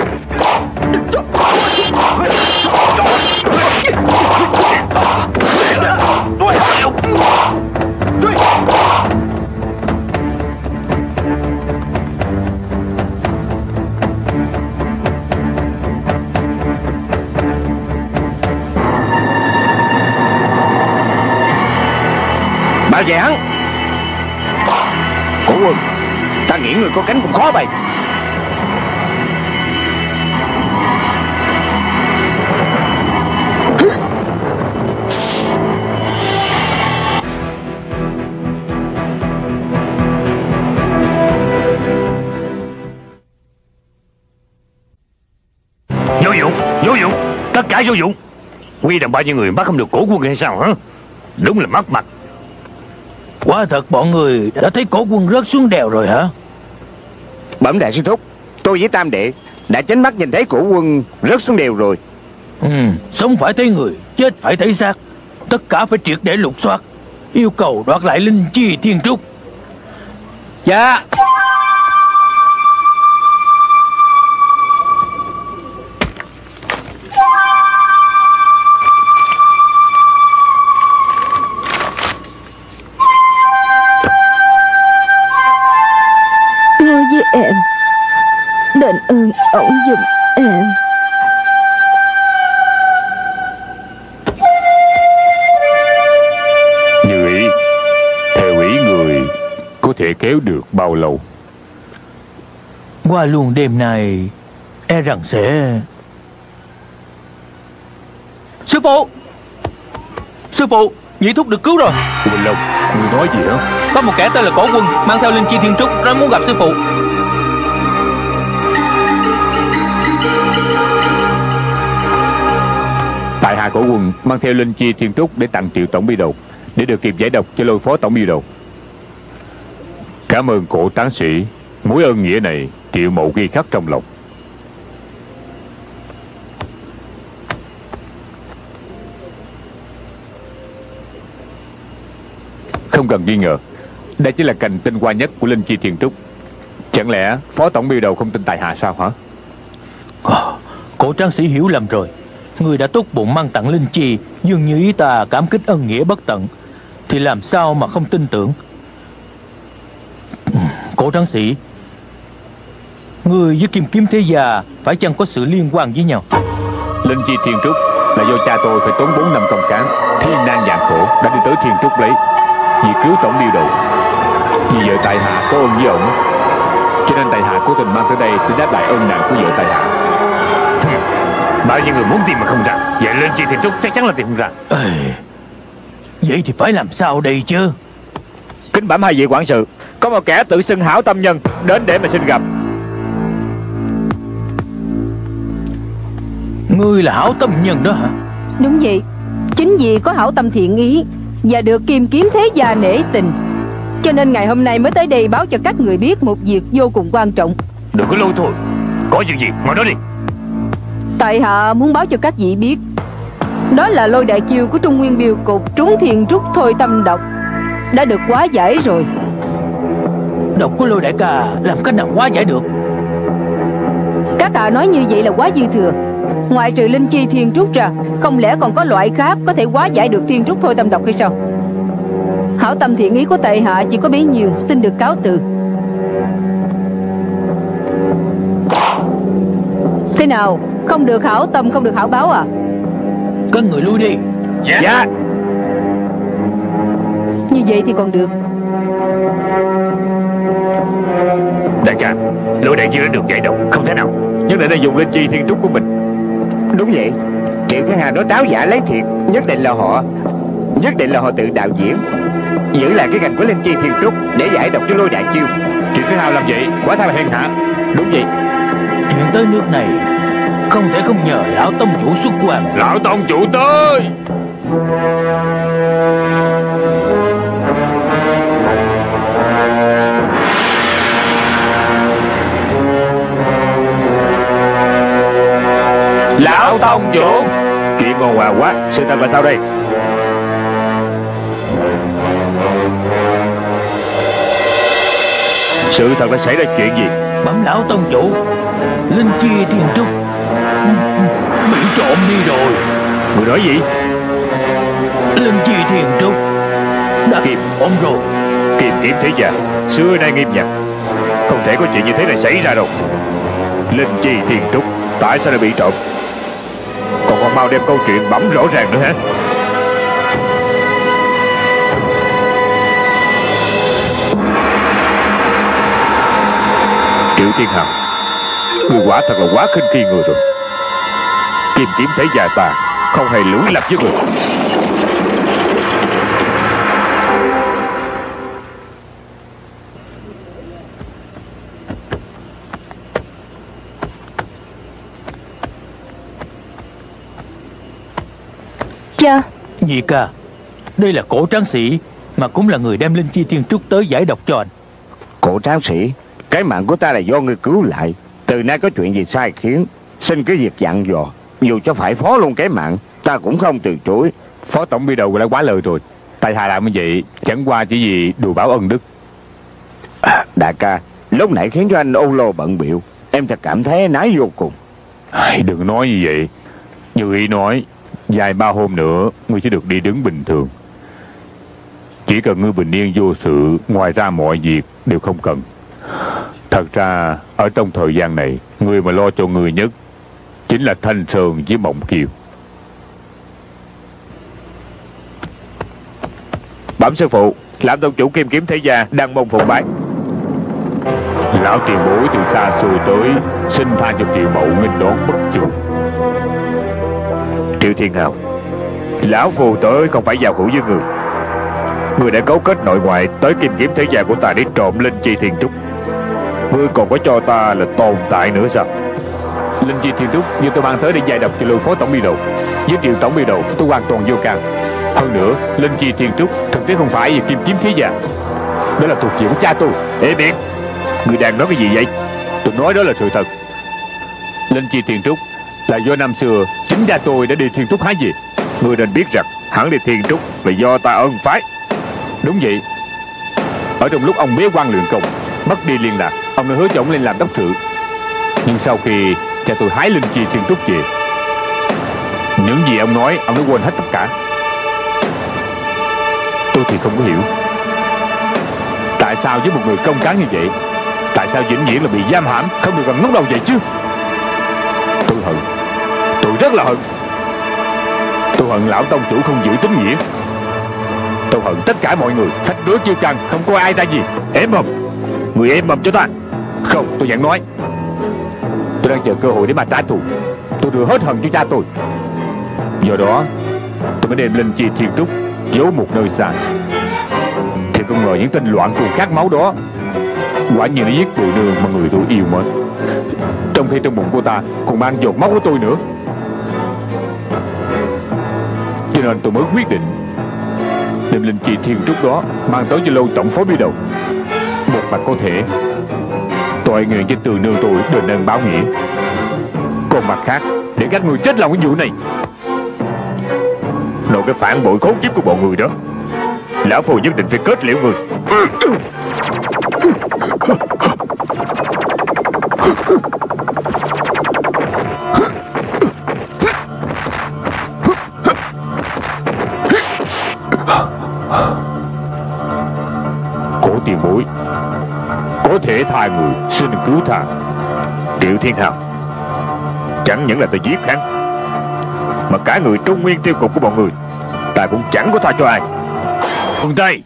Bảo vệ hắn. Cổ Quân, ta nghĩ người có cánh cũng khó bay. Vô dụng, tất cả vô dụng. Quy động bao nhiêu người bắt không được Cổ Quân hay sao hả? Đúng là mất mặt. Quả thật bọn người đã thấy Cổ Quân rớt xuống đèo rồi hả? Bẩm đại sư thúc, tôi với Tam đệ đã chính mắt nhìn thấy Cổ Quân rớt xuống đèo rồi. Sống phải thấy người, chết phải thấy xác. Tất cả phải triệt để lục soát, yêu cầu đoạt lại linh chi thiên trúc. Dạ. Em đền ơn ổng giùm em. Như ý, theo ý người có thể kéo được bao lâu? Qua luôn đêm nay e rằng sẽ... Sư phụ, nhị thúc được cứu rồi. Quỳnh Long, người nói gì hả? Có một kẻ tên là Cổ Quân mang theo linh chi thiên trúc nói muốn gặp sư phụ. Tại hạ Cổ Quân mang theo linh chi thiên trúc để tặng Triệu tổng bi đầu, để được kịp giải độc cho Lôi phó tổng bi đầu. Cảm ơn Cổ tán sĩ, mối ơn nghĩa này Triệu mộ ghi khắc trong lòng. Không cần nghi ngờ, đây chỉ là cành tinh hoa nhất của linh chi thiên trúc. Chẳng lẽ phó tổng bi đầu không tin tại hạ sao hả? Cổ tráng sĩ hiểu lầm rồi. Người đã tốt bụng mang tặng linh chi, dường như ý ta cảm kích ân nghĩa bất tận, thì làm sao mà không tin tưởng. Cổ tráng sĩ, người với Kim Kiếm Thế Gia phải chăng có sự liên quan với nhau? Linh chi thiên trúc là do cha tôi phải tốn 4 năm công cán, thiên nan vạn khổ đã đi tới thiên trúc lấy, vì cứu tổng điêu đầu. Vì vợ tại hạ có ơn với ổng, cho nên tại hạ cố tình mang tới đây để đáp lại ơn nặng của vợ tại hạ. Bao nhiêu người muốn tìm mà không ra, vậy Linh chi thiên trúc chắc chắn là tìm không ra. Vậy thì phải làm sao đây chứ? Kính bẩm hai vị quản sự, có một kẻ tự xưng hảo tâm nhân đến để mà xin gặp. Ngươi là hảo tâm nhân đó hả? Đúng vậy. Chính vì có hảo tâm thiện ý và được Kim Kiếm Thế Gia nể tình, cho nên ngày hôm nay mới tới đây báo cho các người biết một việc vô cùng quan trọng. Đừng có lôi thôi, có chuyện gì ngồi đó đi. Tại hạ muốn báo cho các vị biết, đó là lôi đại chiêu của Trung Nguyên Biêu Cục trúng thiên trúc thôi tâm độc đã được hóa giải rồi. Độc của lôi đại ca làm cách nào hóa giải được? Các hạ nói như vậy là quá dư thừa. Ngoại trừ linh chi thiên trúc ra, không lẽ còn có loại khác có thể hóa giải được thiên trúc thôi tâm độc hay sao? Hảo tâm thiện ý của tại hạ chỉ có bấy nhiêu, xin được cáo từ. Thế nào, không được hảo tâm không được hảo báo à? Các người lui đi. Dạ. Như vậy thì còn được. Đại ca, lôi đại chiêu đã được giải độc, không thể nào. Nhất định là dùng linh chi thiên trúc của mình. Đúng vậy. Triệu Thiên Hà nói tráo giả lấy thiệt, nhất định là họ tự đạo diễn, giữ lại cái cành của linh chi thiên trúc để giải độc cho lôi đại chiêu. Triệu Thiên Hà làm vậy quả thật là hèn hạ. Đúng vậy. Chuyện tới nước này không thể không nhờ lão tông chủ xuất quan. Lão tông chủ tới. Lão tông chủ. Chuyện ồn ào quá, sự thật là sao đây? Sự thật là xảy ra chuyện gì? Bẩm lão tông chủ, linh chi thiên trúc bị trộm đi rồi. Người nói gì? Linh chi thiên trúc đã kịp ôm rồi. Kiềm kiếm thế gia xưa nay nghiêm nhặt, không thể có chuyện như thế này xảy ra đâu. Linh chi thiên trúc tại sao lại bị trộm? Còn không mau đem câu chuyện bẩm rõ ràng nữa hả? Triệu Thiên Hằng, người quả thật là quá khinh khi người rồi. Kim kiếm thế gia ta không hề lưỡng lập với người. Cha. Nhị ca, đây là cổ tráng sĩ mà cũng là người đem linh chi thiên trúc tới giải độc cho anh. Cổ tráng sĩ, cái mạng của ta là do ngươi cứu lại. Từ nay có chuyện gì sai khiến, xin cứ việc dặn dò. Dù cho phải phó luôn cái mạng, ta cũng không từ chối. Phó tổng biên đầu đã quá lời rồi. Tại hạ làm như vậy chẳng qua chỉ vì đùa báo ân đức. Đại ca, lúc nãy khiến cho anh âu lô bận bịu, em thật cảm thấy nái vô cùng. Đừng nói như vậy. Như ý nói, vài ba hôm nữa ngươi sẽ được đi đứng bình thường. Chỉ cần ngươi bình yên vô sự, ngoài ra mọi việc đều không cần. Thật ra ở trong thời gian này, người mà lo cho người nhất chính là Thanh Sơn với Mộng Kiều. Bẩm sư phụ, lão tông chủ Kim kiếm thế gia đang mong phụng bái. Lão tiền bối từ xa xôi tới, xin tha cho Triệu Mậu nghênh đón bất chu. Triệu Thiên Hào, lão phù tới không phải giao hữu với người. Người đã cấu kết nội ngoại tới Kim kiếm thế gia của ta để trộm linh chi thiên trúc. Ngươi còn có cho ta là tồn tại nữa sao? Linh chi thiên trúc như tôi mang tới để giải độc cho Lưu phó tổng biên đầu. Với Triệu tổng biên đầu tôi hoàn toàn vô can. Hơn nữa, linh chi thiên trúc thực tế không phải về Kim kiếm thế gia, đó là thuộc về của cha tôi. Ê miệng, ngươi đang nói cái gì vậy? Tôi nói đó là sự thật. Linh chi thiên trúc là do năm xưa chính cha tôi đã đi thiên trúc hái về. Ngươi nên biết rằng hẳn đi thiên trúc là do ta ân phái. Đúng vậy. Ở trong lúc ông bế quan luyện công, mất đi liên lạc, ông đã hứa cho ông lên làm đốc sự. Nhưng sau khi cha tôi hái linh chi thiên trúc về, những gì ông nói ông đã quên hết tất cả. Tôi thì không có hiểu tại sao với một người công cán như vậy, tại sao vĩnh viễn là bị giam hãm, không được gần ngóc đầu vậy chứ. Tôi hận, tôi rất là hận. Tôi hận lão tông chủ không giữ tín nghĩa. Tôi hận tất cả mọi người, phách lối chưa căng, không coi ai ra gì. Ém mồm, người ém mồm cho ta. Không, tôi vẫn nói, tôi đang chờ cơ hội để mà trả thù. Tôi đưa hết hận cho cha tôi. Do đó tôi mới đem linh chi thiên trúc giấu một nơi xa. Thì không ngờ những tên loạn cuồng khát máu đó quả nhiên nó giết từ nương mà người tôi yêu mến, trong khi trong bụng cô ta còn mang giọt máu của tôi nữa. Cho nên tôi mới quyết định đem linh chi thiên trúc đó mang tới cho Lâu tổng phó bí đầu. Một mặt có thể tội nguyện cho từ nương tôi đền ơn báo nghĩa, còn mặt khác để các người chết lòng cái vụ này. Nội cái phản bội khốn kiếp của bọn người đó, lão phu nhất định phải kết liễu người. Cổ tiền bối, có thể tha người, xin cứu tha. Triệu Thiên Hào, chẳng những là ta giết hắn, mà cả người Trung Nguyên tiêu cục của bọn người ta cũng chẳng có tha cho ai. Phương Tây.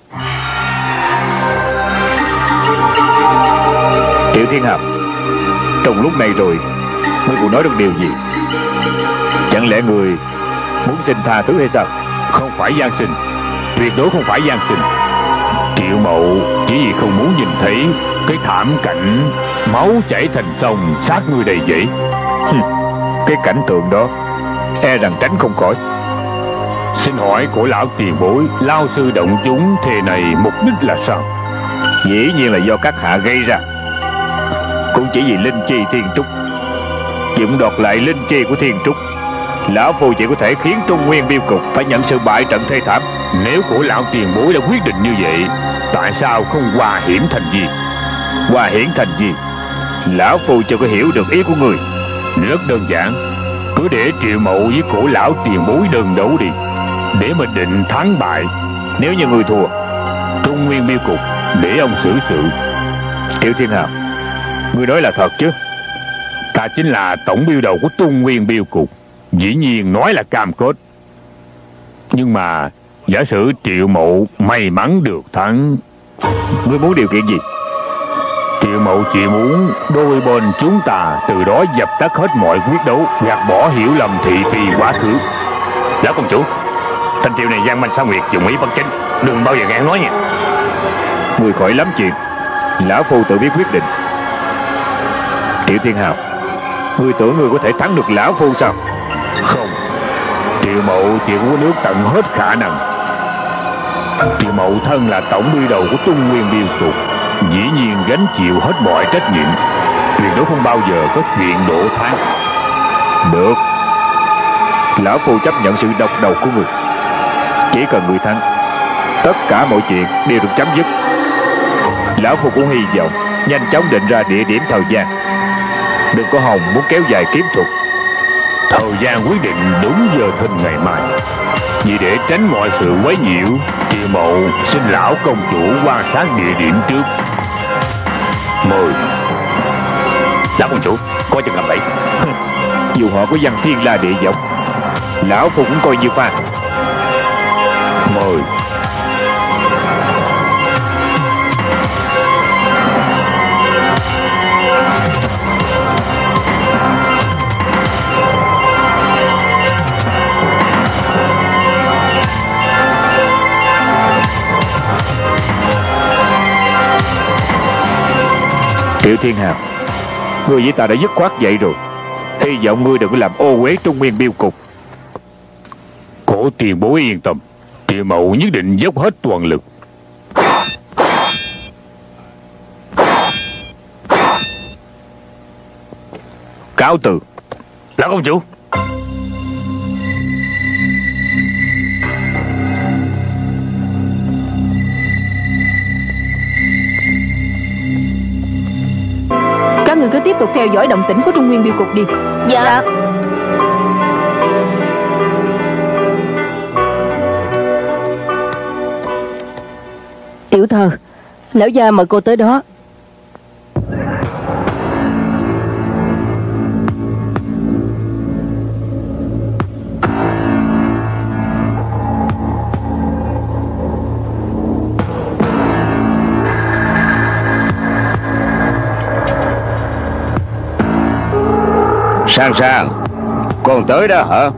Triệu Thiên Hào, trong lúc này rồi ngươi còn nói được điều gì? Chẳng lẽ người muốn xin tha thứ hay sao? Không phải gian sinh, tuyệt đối không phải gian sinh. Triệu Mậu chỉ vì không muốn nhìn thấy cái thảm cảnh máu chảy thành sông, xác ngươi đầy dẫy. Cái cảnh tượng đó e rằng tránh không khỏi. Xin hỏi của lão tiền bối, lao sư động chúng thề này mục đích là sao? Dĩ nhiên là do các hạ gây ra, cũng chỉ vì linh chi thiên trúc. Dũng đoạt lại linh chi của thiên trúc, lão phu chỉ có thể khiến Trung Nguyên Biêu Cục phải nhận sự bại trận thê thảm. Nếu của lão tiền bối đã quyết định như vậy, tại sao không hòa hiểm thành viên? Hòa hiểm thành viên? Lão phu chưa có hiểu được ý của người. Rất đơn giản, cứ để Triệu Mậu với cổ lão tiền bối đơn đấu đi, để mình định thắng bại. Nếu như người thua, Trung Nguyên Biêu Cục để ông xử sự. Triệu Thiên Hào, người nói là thật chứ? Ta chính là tổng biêu đầu của Trung Nguyên Biêu Cục, dĩ nhiên nói là cam kết. Nhưng mà giả sử Triệu Mậu may mắn được thắng, ngươi muốn điều kiện gì? Triệu Mậu chỉ muốn đôi bên chúng ta từ đó dập tắt hết mọi quyết đấu, gạt bỏ hiểu lầm thị phi quá khứ. Lão công chủ, Thanh Triệu này gian manh xảo nguyệt, dùng ý bất chính, đừng bao giờ nghe nói nha. Người khỏi lắm chuyện, lão phu tự biết quyết định. Triệu Thiên Hào, ngươi tưởng ngươi có thể thắng được lão phu sao? Không, Triệu Mậu chỉ có nước tận hết khả năng. Triệu Mậu thân là tổng biêu đầu của Trung Nguyên Biêu Cục, dĩ nhiên gánh chịu hết mọi trách nhiệm, tuyệt đối không bao giờ có chuyện đổ thán. Được, lão phu chấp nhận sự độc đầu của người. Chỉ cần người thắng, tất cả mọi chuyện đều được chấm dứt. Lão phu cũng hy vọng nhanh chóng định ra địa điểm thời gian. Đừng có hòng muốn kéo dài kiếm thuật. Thời gian quyết định đúng giờ thìn ngày mai. Vì để tránh mọi sự quấy nhiễu, Triệu Mậu xin lão công chủ quan sát địa điểm trước. Mời. Lão công chủ, coi chừng làm bậy. Dù họ có văn thiên la địa võng, lão phu cũng coi như pha. Mời. Triệu Thiên Hào, ngươi với ta đã dứt khoát vậy rồi. Hy vọng ngươi đừng có làm ô uế Trung Nguyên Biêu Cục. Cổ tiền bối yên tâm, Triệu Mậu nhất định dốc hết toàn lực. Cáo từ. Lão công chủ. Các người cứ tiếp tục theo dõi động tĩnh của Trung Nguyên Biêu Cục đi. Dạ. Tiểu thơ, lão gia mời cô tới đó. Sang Sang, con tới đó hả?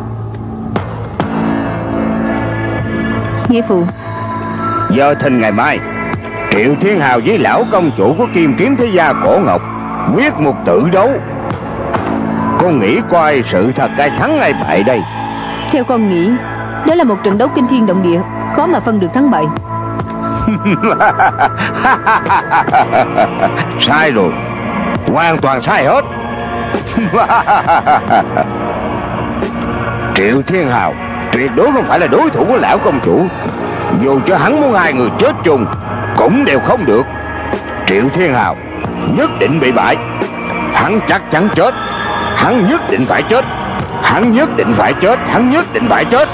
Nghĩa phụ, Giờ thìn ngày mai, Triệu Thiên Hào với lão công chủ của Kim Kiếm Thế Gia Cổ Ngọc quyết một tử đấu. Con nghĩ coi sự thật ai thắng ai bại đây? theo con nghĩ, đó là một trận đấu kinh thiên động địa, khó mà phân được thắng bại. Sai rồi, hoàn toàn sai hết. Triệu Thiên Hào tuyệt đối không phải là đối thủ của lão công chủ. Dù cho hắn muốn hai người chết chung cũng đều không được. Triệu Thiên Hào nhất định bị bại. Hắn chắc chắn chết. Hắn nhất định phải chết. Hắn nhất định phải chết. Hắn nhất định phải chết.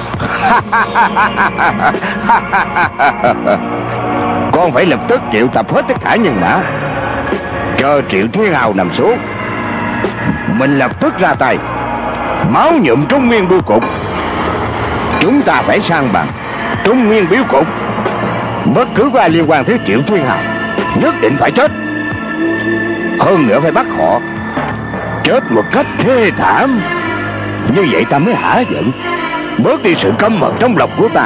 Con phải lập tức triệu tập hết tất cả nhân mã, chờ Triệu Thiên Hào nằm xuống, mình lập tức ra tay máu nhuộm Trung Nguyên Biêu Cục. Chúng ta phải sang bằng Trung Nguyên Biêu Cục. Bất cứ có ai liên quan tới Triệu Thiên Hào nhất định phải chết. Hơn nữa phải bắt họ chết một cách thê thảm. Như vậy ta mới hả giận, bớt đi sự căm hận trong lòng của ta.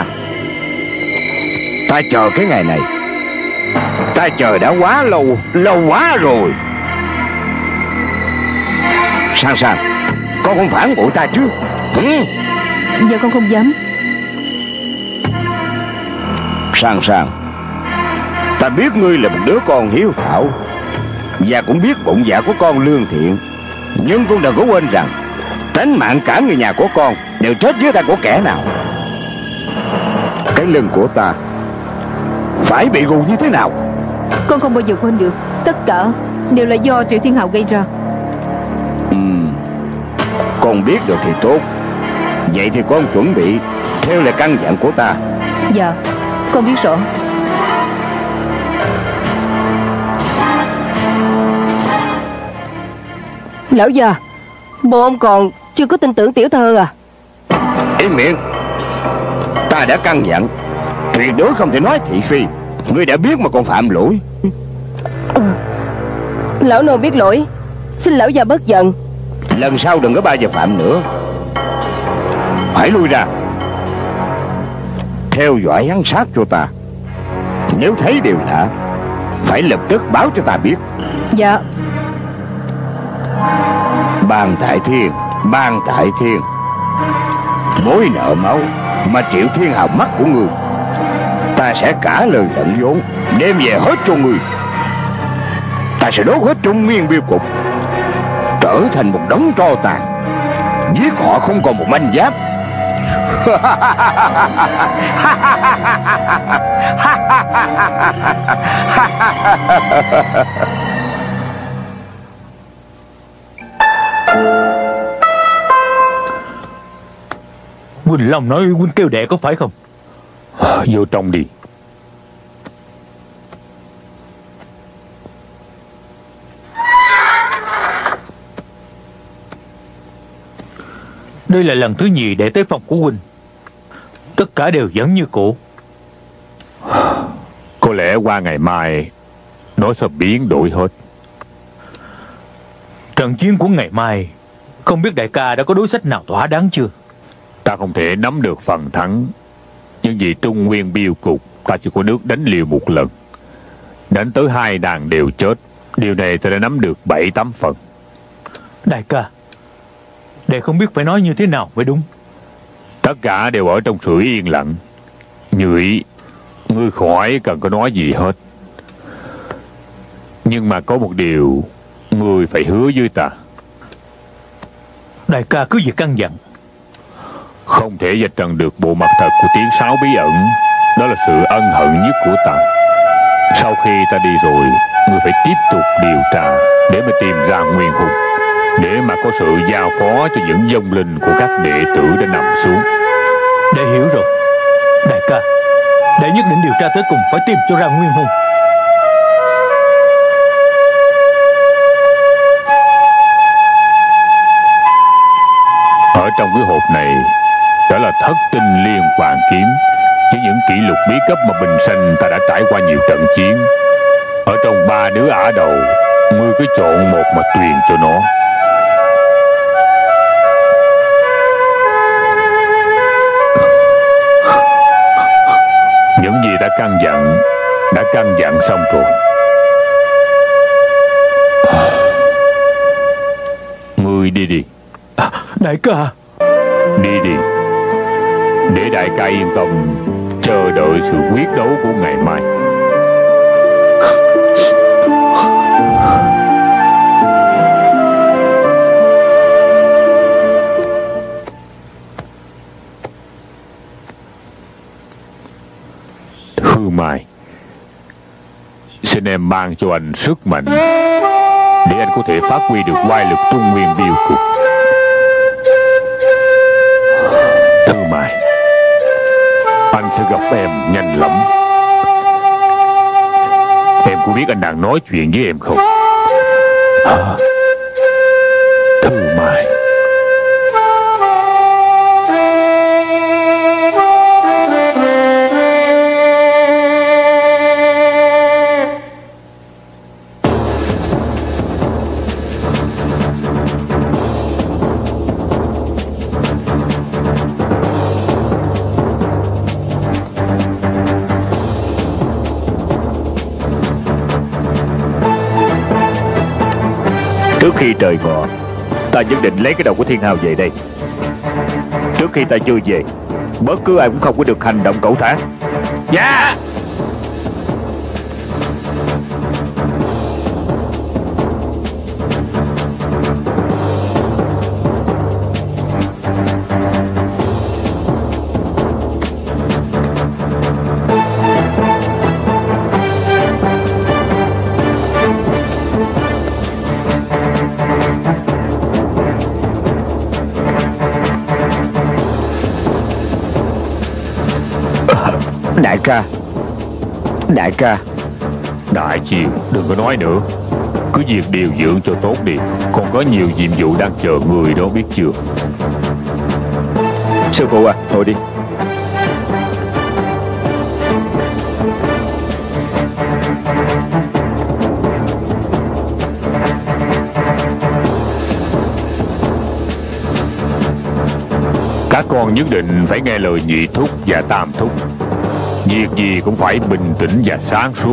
Ta chờ cái ngày này, ta chờ đã quá lâu quá rồi. Sang Sang, con không phản bội ta chứ? Dạ con không dám. Sang Sang, ta biết ngươi là một đứa con hiếu thảo, và cũng biết bụng dạ của con lương thiện. Nhưng con đừng có quên rằng tính mạng cả người nhà của con đều chết dưới tay của kẻ nào. Cái lưng của ta phải bị gù như thế nào? Con không bao giờ quên được. Tất cả đều là do Triệu Thiên Hào gây ra. Con biết được thì tốt. Vậy thì con chuẩn bị theo lời căn dặn của ta. Dạ con biết rõ. Lão già, bộ ông còn chưa có tin tưởng tiểu thơ à? Im miệng. Ta đã căn dặn tuyệt đối không thể nói thị phi. Ngươi đã biết mà còn phạm lỗi. Lão nô biết lỗi, xin lão già bớt giận. Lần sau đừng có bao giờ phạm nữa. Hãy lui ra, theo dõi ám sát cho ta. Nếu thấy điều lạ phải lập tức báo cho ta biết. Dạ. Ban Tại Thiên, Ban Tại Thiên, mối nợ máu mà Triệu Thiên Hào mắc của ngươi, ta sẽ cả lời tận vốn đem về hết cho ngươi. Ta sẽ đốt hết Trung Nguyên Biêu Cục, trở thành một đống tro tàn, giết họ không còn một manh giáp. Quỳnh Long nói Quỳnh kêu đệ có phải không? Vô trong đi. Đây là lần thứ nhì đệ tới phòng của Quỳnh. Tất cả đều vẫn như cũ. Có lẽ qua ngày mai nó sẽ biến đổi hết. Trận chiến của ngày mai, không biết đại ca đã có đối sách nào thỏa đáng chưa? Ta không thể nắm được phần thắng, nhưng vì Trung Nguyên Biêu Cục ta chỉ có nước đánh liều một lần, đánh tới 2 đàn đều chết. Điều này ta đã nắm được 7-8 phần. Đại ca, đệ không biết phải nói như thế nào mới đúng. Tất cả đều ở trong sự yên lặng. Nhụy, ngươi khỏi cần có nói gì hết. Nhưng mà có một điều ngươi phải hứa với ta. Đại ca cứ việc căn dặn. Không thể vạch trần được bộ mặt thật của Tiếng Sáo bí ẩn. Đó là sự ân hận nhất của ta. Sau khi ta đi rồi, ngươi phải tiếp tục điều tra để mà tìm ra nguyên hung, để mà có sự giao phó cho những vong linh của các đệ tử đã nằm xuống. Đệ hiểu rồi. Đại ca, đệ nhất định điều tra tới cùng, phải tìm cho ra nguyên hung. Ở trong cái hộp này đó là thất tinh liên hoàn kiếm, với những kỷ lục bí cấp mà bình sanh ta đã trải qua nhiều trận chiến. Ở trong 3 đứa ả đầu, ngươi cứ chọn một mà truyền cho nó. Những gì đã căn dặn xong rồi. Ngươi đi đi. Đại ca. Đi đi, để đại ca yên tâm chờ đợi sự quyết đấu của ngày mai. Hư Mai, xin em ban cho anh sức mạnh để anh có thể phát huy được oai lực Trung Nguyên Biêu Cục. Thư Mai, anh sẽ gặp em nhanh lắm. Em có biết anh đang nói chuyện với em không? Thư Mai. Trước khi trời ngọ, Ta nhất định lấy cái đầu của Thiên Hào về đây. Trước khi ta chưa về, bất cứ ai cũng không có được hành động cẩu thả. Dạ. Đại ca, đại ca. Đại Chiêu, đừng có nói nữa. Cứ việc điều dưỡng cho tốt đi. Còn có nhiều nhiệm vụ đang chờ người đó, biết chưa? Sư phụ à, thôi đi. Các con nhất định phải nghe lời nhị thúc và tam thúc. Việc gì cũng phải bình tĩnh và sáng suốt.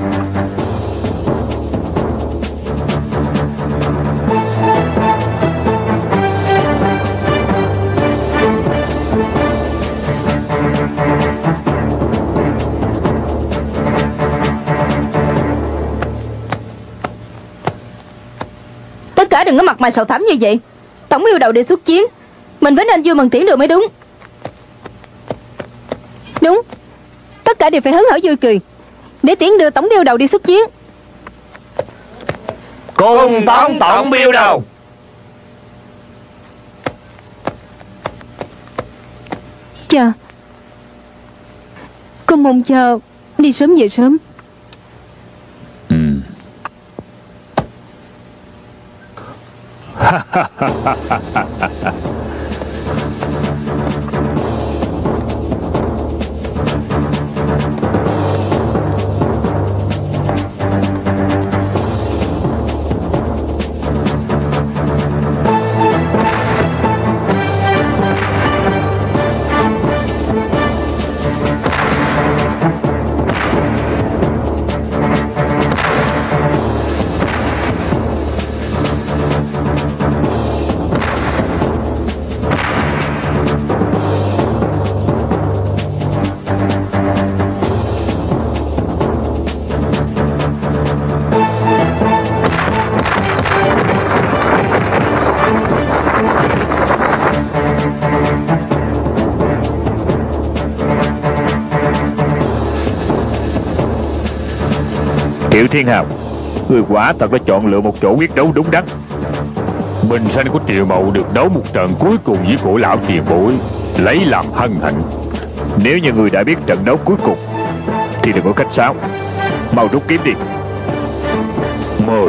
Tất cả đừng có mặt mày sầu thảm như vậy. Tổng yêu đầu đi xuất chiến, mình phải nên vui mừng tiễn được mới đúng. Đúng, tất cả đều phải hớn hở vui cười để tiễn đưa tổng yêu đầu đi xuất chiến. Cùng tổng yêu đầu. Cha, con mong cha đi sớm về sớm. Triệu Thiên Hào, người quả thật đã chọn lựa một chỗ quyết đấu đúng đắn. Bình sanh của Triệu Mậu được đấu một trận cuối cùng với cổ lão tiền bối, lấy làm hân hạnh. Nếu như người đã biết trận đấu cuối cùng thì đừng có khách sáo, mau rút kiếm đi. Mời.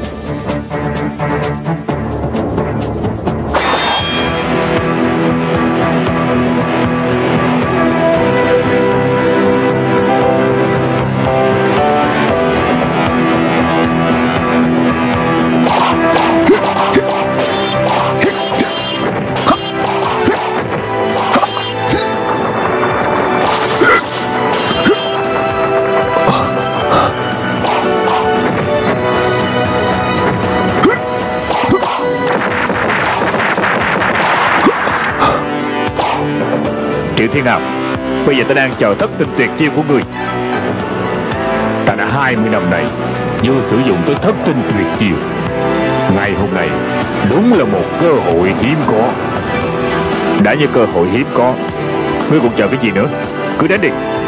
Triệu Thiên Hào, bây giờ ta đang chờ thất tinh tuyệt chiêu của người. Ta đã 20 năm nay chưa sử dụng tới thất tinh tuyệt chiêu. Ngày hôm nay đúng là một cơ hội hiếm có. Đã như cơ hội hiếm có, ngươi còn chờ cái gì nữa? Cứ đến đi.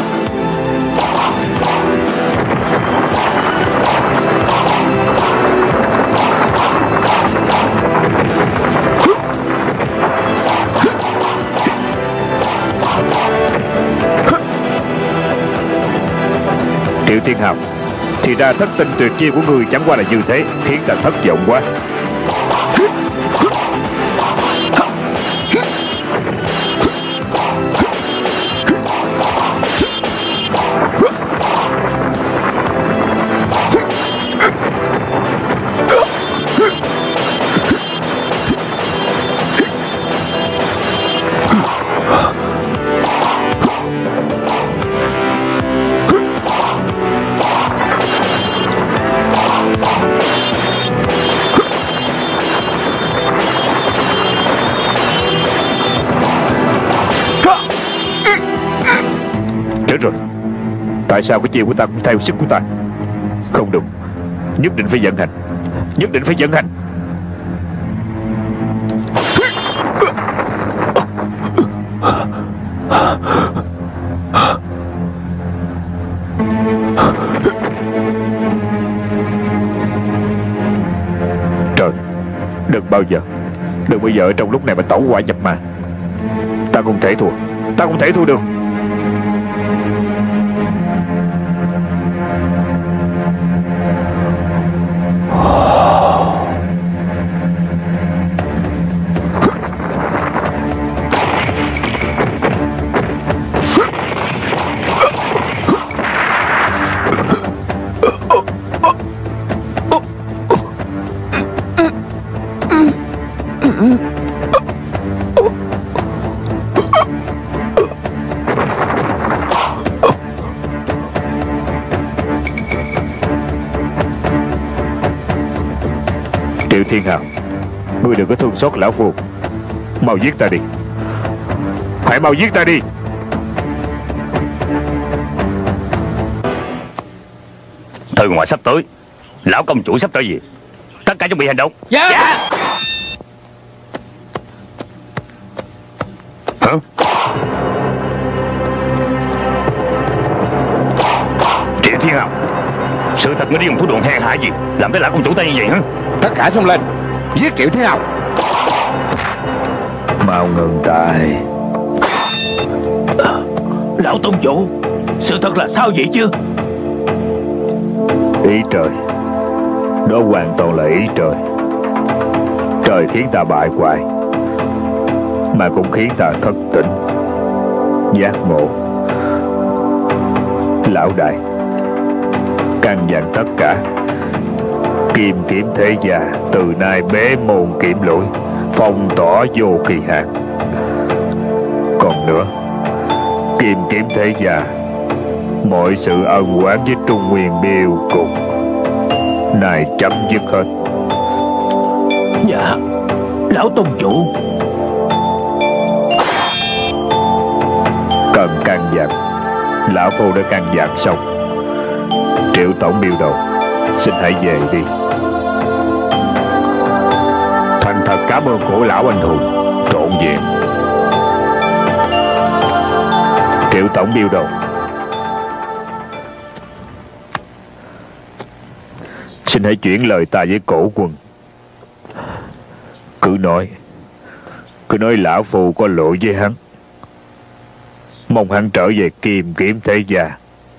Triệu Thiên Hào, thì ra thất tinh tuyệt chiêu của ngươi chẳng qua là như thế, khiến ta thất vọng quá. rồi. Tại sao cái chiêu của ta cũng theo sức của ta? Không được, nhất định phải vận hành. Nhất định phải vận hành. Trời, đừng bao giờ ở trong lúc này mà tẩu hỏa nhập ma. Ta không thể thua. Ta không thể thua được. Triệu Thiên Hào, ngươi đừng có thương xót lão phu. Mau giết ta đi. Hãy mau giết ta đi. Thời ngoại sắp tới, lão công chủ sắp trở về. Tất cả chuẩn bị hành động. Dạ. Hả? Triệu Thiên Hào, sự thật ngươi đi dùng thủ đoạn hèn hạ gì làm tới lão công chủ ta như vậy hả? Tất cả xông lên, giết Triệu Thiên Hào. Mau ngừng tay. Lão tông chủ, sự thật là sao vậy chứ? Ý trời. Đó hoàn toàn là ý trời. Trời khiến ta bại hoại, mà cũng khiến ta thất tỉnh, giác ngộ. Lão đại căn dặn tất cả kim kiếm thế gia từ nay bế môn kiểm lỗi, phong tỏa vô kỳ hạn. Còn nữa, kim kiếm thế gia mọi sự ân oán với Trung Nguyên Biêu cục này chấm dứt hết. Dạ, lão tông chủ. Cần căn dặn, lão phu đã căn dặn xong. Triệu tổng Biêu đầu, xin hãy về đi. Thành thật cảm ơn cổ lão anh hùng trọn vẹn. Triệu tổng Biêu đầu, xin hãy chuyển lời ta với cổ quân. Cứ nói lão phu có lỗi với hắn, mong hắn trở về kim kiếm thế gia.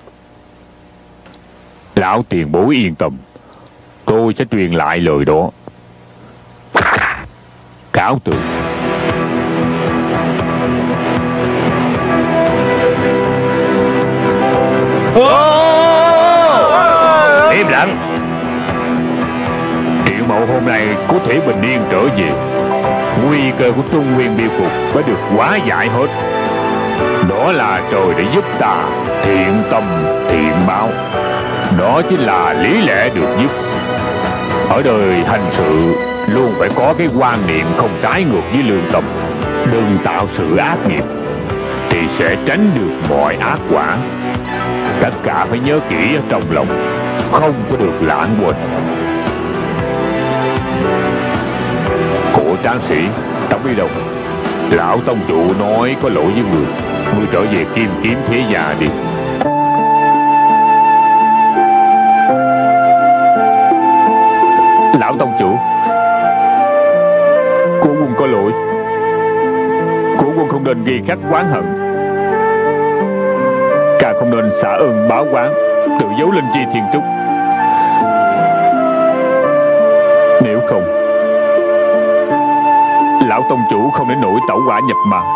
Lão tiền bối yên tâm, tôi sẽ truyền lại lời đó. Cáo từ. Im lặng. Triệu mậu hôm nay có thể bình yên trở về, nguy cơ của Trung Nguyên Biêu cục phải được hóa giải hết. Đó là trời đã giúp ta thiện tâm thiện báo. Đó chính là lý lẽ được giúp. Ở đời hành sự luôn phải có cái quan niệm không trái ngược với lương tâm. Đừng tạo sự ác nghiệp thì sẽ tránh được mọi ác quả. Tất cả phải nhớ kỹ ở trong lòng, không có được lãng quên. Cổ tráng sĩ Tổng Biêu đầu, lão tông chủ nói có lỗi với người. Ngươi trở về kim kiếm thế gia đi. Lão tông chủ, cổ quân có lỗi. Cổ quân không nên ghi khắc oán hận, càng không nên xả ơn báo oán, tự giấu linh chi thiên trúc. Nếu không, lão tông chủ không đến nỗi tẩu hỏa nhập ma.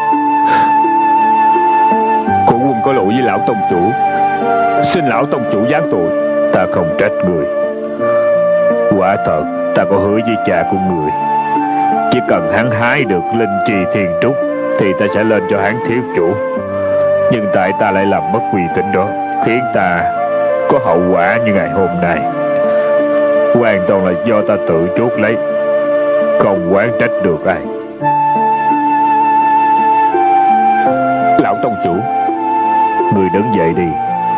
Cổ quân có lỗi với lão tông chủ, xin lão tông chủ giáng tội. Ta không trách người. Quả thật ta có hứa với cha của người, chỉ cần hắn hái được linh chi thiên trúc thì ta sẽ lên cho hắn thiếu chủ. Nhưng tại ta lại làm mất uy tín đó, khiến ta có hậu quả như ngày hôm nay. Hoàn toàn là do ta tự chuốc lấy, không oán trách được ai. Lão tông chủ, Người đứng dậy đi.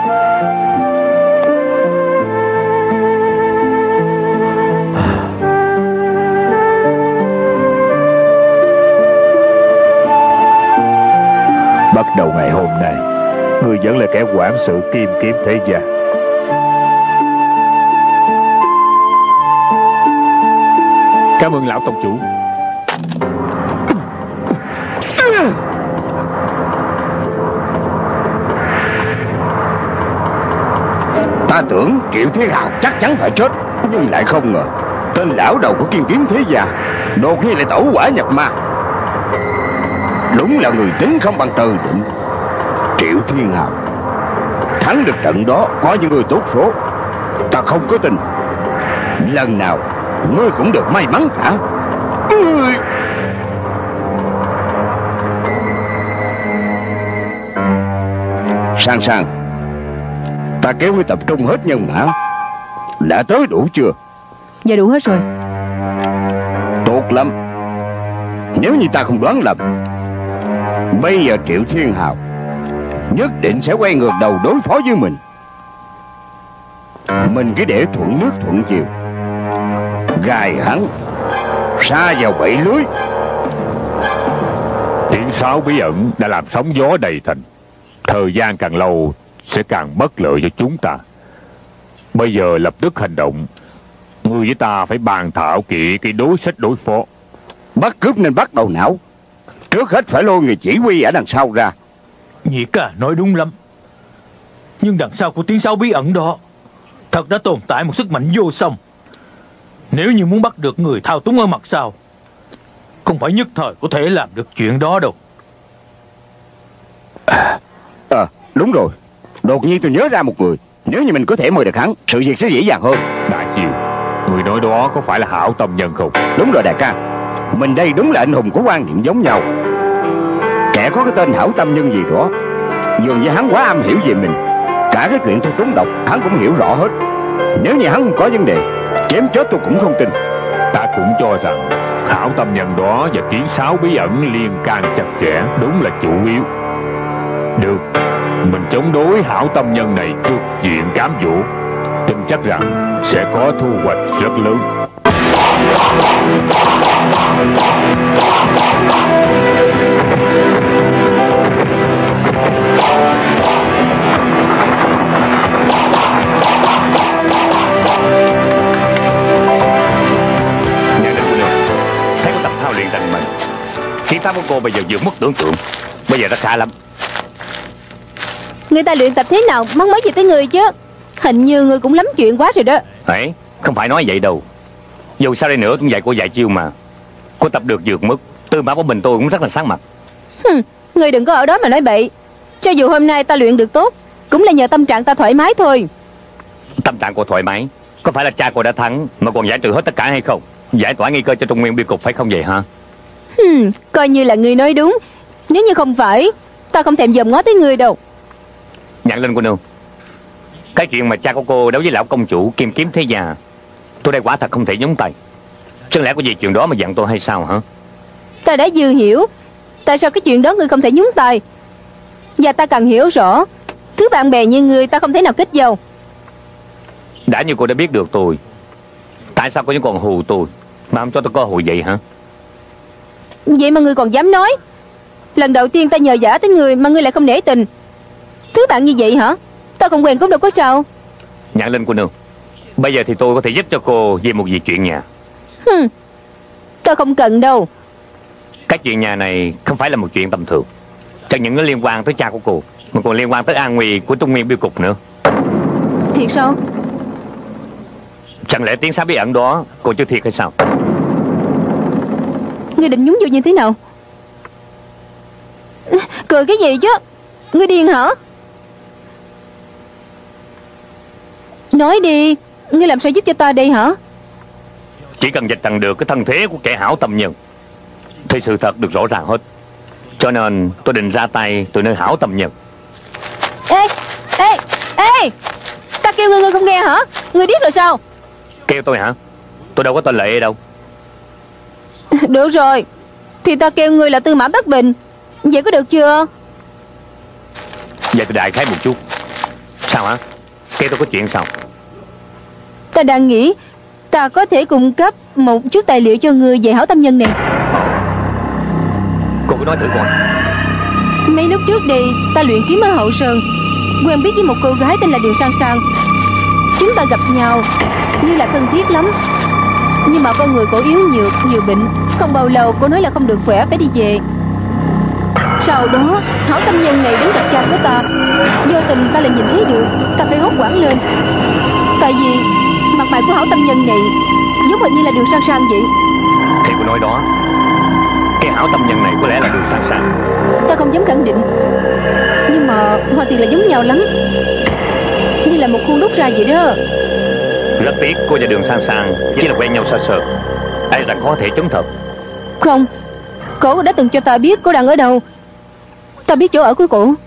Bắt đầu ngày hôm nay, người vẫn là kẻ quản sự Kim Kiếm Thế Gia. Cảm ơn lão tông chủ. Ta tưởng Triệu Thiên Hào chắc chắn phải chết, nhưng lại không ngờ tên lão đầu của Kim Kiếm Thế Gia đột nhiên lại tẩu hỏa nhập ma. Đúng là người tính không bằng trời định. Triệu Thiên Hào thắng được trận đó có những người tốt số. Ta không có tin lần nào ngươi cũng được may mắn cả. Sang Sang, ta kéo ngươi tập trung hết nhân mã. Đã tới đủ chưa? Dạ đủ hết rồi. Tốt lắm. Nếu như ta không đoán lầm, bây giờ Triệu Thiên Hào nhất định sẽ quay ngược đầu đối phó với mình. Mình cứ để thuận nước thuận chiều, gài hắn sa vào bẫy lưới. Tiếng sáo bí ẩn đã làm sóng gió đầy thành. Thời gian càng lâu sẽ càng bất lợi cho chúng ta. Bây giờ lập tức hành động. Ngươi với ta phải bàn thảo kỹ cái đối sách đối phó. Bắt cướp nên bắt đầu não. Trước hết phải lôi người chỉ huy ở đằng sau ra. Nhị ca nói đúng lắm. Nhưng đằng sau của tiếng sáo bí ẩn đó thật đã tồn tại một sức mạnh vô song. Nếu như muốn bắt được người thao túng ở mặt sau, không phải nhất thời có thể làm được chuyện đó đâu. Đúng rồi. Đột nhiên tôi nhớ ra một người. Nếu như mình có thể mời được hắn, sự việc sẽ dễ dàng hơn. Đại Chiêu, người nói đó có phải là Hảo Tâm Nhân không? Đúng rồi đại ca. Mình đây đúng là anh hùng có quan điểm giống nhau. Kẻ có cái tên Hảo Tâm Nhân gì đó, dường như hắn quá am hiểu về mình. Cả cái chuyện tôi trúng độc hắn cũng hiểu rõ hết. Nếu như hắn không có vấn đề, chém chết tôi cũng không tin. Ta cũng cho rằng Hảo Tâm Nhân đó và tiếng sáo bí ẩn liên can chặt chẽ, đúng là chủ yếu. Được, mình chống đối Hảo Tâm Nhân này trước chuyện cám dỗ, tin chắc rằng sẽ có thu hoạch rất lớn. Thấy có tập thao luyện thành mình, khí pháp của cô bây giờ vượt mức tưởng tượng. Bây giờ đã khá lắm. Người ta luyện tập thế nào mắc mới gì tới người chứ? Hình như người cũng lắm chuyện quá rồi đó. Đấy, không phải nói vậy đâu. Dù sao đây nữa cũng dạy cô vài chiêu mà. Cô tập được vượt mức, tư mã của mình tôi cũng rất là sáng mặt. Người đừng có ở đó mà nói bậy. Cho dù hôm nay ta luyện được tốt, cũng là nhờ tâm trạng ta thoải mái thôi. Tâm trạng cô thoải mái, có phải là cha cô đã thắng mà còn giải trừ hết tất cả hay không? Giải tỏa nguy cơ cho Trung Nguyên Biêu Cục phải không vậy hả? Coi như là người nói đúng. Nếu như không phải, ta không thèm dòm ngó tới người đâu. Nhạn Linh cô nương, cái chuyện mà cha của cô đấu với lão công chủ Kim Kiếm Thế Gia, tôi đây quả thật không thể nhúng tay. Chẳng lẽ có gì chuyện đó mà dặn tôi hay sao hả? Ta đã dư hiểu tại sao cái chuyện đó ngươi không thể nhúng tay. Và ta càng hiểu rõ, thứ bạn bè như ngươi ta không thể nào kết giao. Đã như cô đã biết được tôi, tại sao cô vẫn còn hù tôi mà không cho tôi cơ hội vậy hả? Vậy mà ngươi còn dám nói? Lần đầu tiên ta nhờ vả tới ngươi mà ngươi lại không nể tình. Thứ bạn như vậy hả? Ta không quen cũng đâu có sao. Nhạn Linh cô nương, bây giờ thì tôi có thể giúp cho cô về một việc chuyện nhà. Ta không cần đâu. Cái chuyện nhà này không phải là một chuyện tầm thường. Chẳng những nó liên quan tới cha của cô, mà còn liên quan tới an nguy của Trung Nguyên Biêu Cục nữa. Thiệt sao? Chẳng lẽ tiếng sáo bí ẩn đó cô chưa thiệt hay sao? Ngươi định nhúng vô như thế nào? Cười cái gì chứ? Ngươi điên hả? Nói đi, ngươi làm sao giúp cho ta đây hả? Chỉ cần dịch tận được cái thân thế của kẻ Hảo Tâm Nhân thì sự thật được rõ ràng hết. Cho nên tôi định ra tay từ nơi Hảo Tâm Nhân. Ê, ê, ê, ta kêu ngươi không nghe hả? Ngươi biết rồi sao? Kêu tôi hả? Tôi đâu có tên Lệ đâu. Được rồi, thì ta kêu ngươi là Tư Mã Bất Bình. Vậy có được chưa? Vậy tôi đại khái một chút. Sao hả? Kêu tôi có chuyện sao? Ta đang nghĩ ta có thể cung cấp một chút tài liệu cho người về Hảo Tâm Nhân này. Cô cứ nói thử coi. Mấy lúc trước đây ta luyện kiếm ở Hậu Sơn, quen biết với một cô gái tên là Đường Sang Sang. Chúng ta gặp nhau như là thân thiết lắm. Nhưng mà con người cổ yếu nhược, nhiều bệnh. Không bao lâu cô nói là không được khỏe, phải đi về. Sau đó Hảo Tâm Nhân này đến gặp cha của ta. Vô tình ta lại nhìn thấy được, ta phải hốt hoảng lên. Tại vì mặt mày của Hảo Tâm Nhân này giống hệt như là Đường Sang Sang vậy. Thì cô nói đó, cái Hảo Tâm Nhân này có lẽ là Đường Sang Sang. Ta không dám khẳng định, nhưng mà hoàn toàn là giống nhau lắm, như là một khuôn đúc ra vậy đó. Rất tiếc cô và Đường Sang Sang chỉ là quen nhau sơ sơ, ai rằng có thể chứng thật. Không, cổ đã từng cho ta biết cô đang ở đâu. Ta biết chỗ ở của cổ.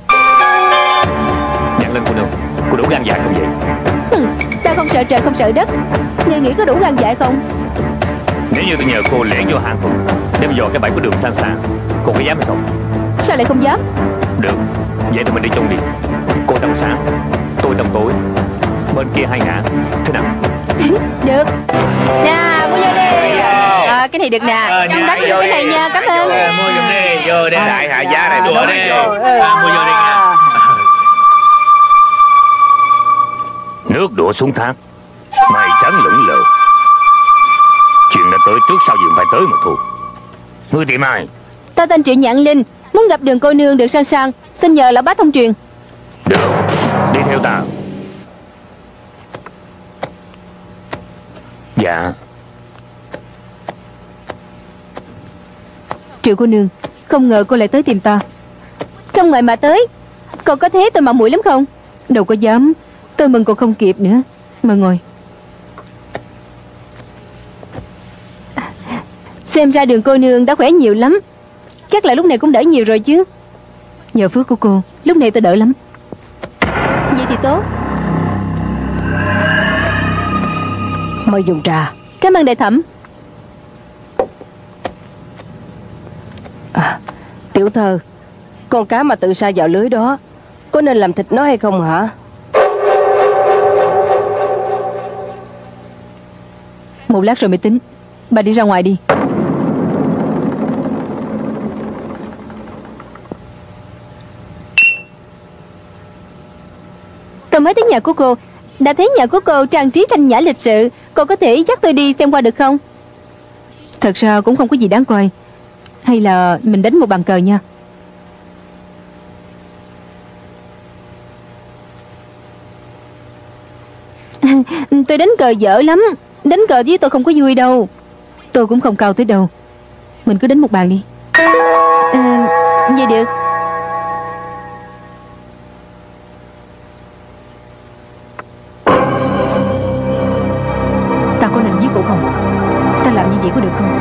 Dặn lên cô nương, cô đủ gan dạ không vậy? Ta không sợ trời không sợ đất. Ngươi nghĩ có đủ gan dạ không? Nếu như tôi nhờ cô lẻn vô hang thùng đem dò cái bẫy của Đường Sang Sang, cô có dám hay không? Sao lại không dám? Được, vậy thì mình đi chung đi. Cô tầm sáng, tôi tầm tối, bên kia 2 ngã. Thế nào? Được. Nè, mua vô đi. Cái này được nè. Trong đó có cái này nha, cảm ơn. Mua vô đi, vô đi đại hạ giá này đùa đi. Mua vô đi nha. Nước đổ xuống thác, mày trắng lững lờ. Chuyện đã tới trước sau gì phải tới mà thôi. Ngươi tìm ai? Ta tên Triệu Nhạn Linh, muốn gặp Đường cô nương Đường Sang Sang, xin nhờ lão bá thông truyền. Được, đi theo ta. Dạ. Triệu cô nương, không ngờ cô lại tới tìm ta. Không ngờ mà tới. Còn có thế tôi mạo muội lắm không? Đâu có dám. Tôi mừng còn không kịp nữa. Mà ngồi. Xem ra Đường cô nương đã khỏe nhiều lắm. Chắc là lúc này cũng đỡ nhiều rồi chứ. Nhờ phước của cô, lúc này tôi đỡ lắm. Vậy thì tốt. Mời dùng trà. Cảm ơn đại thẩm. Tiểu thơ, con cá mà tự sa vào lưới đó có nên làm thịt nó hay không hả? Một lát rồi mới tính. Bà đi ra ngoài đi. Tôi mới tới nhà của cô. Đã thấy nhà của cô trang trí thanh nhã lịch sự. Cô có thể dắt tôi đi xem qua được không? Thật ra cũng không có gì đáng coi. Hay là mình đánh một bàn cờ nha. Tôi đánh cờ dở lắm. Đánh cờ với tôi không có vui đâu. Tôi cũng không cao tới đâu. Mình cứ đánh một bàn đi. Vậy được. Ta có nên giết cổ không? Ta làm như vậy có được không?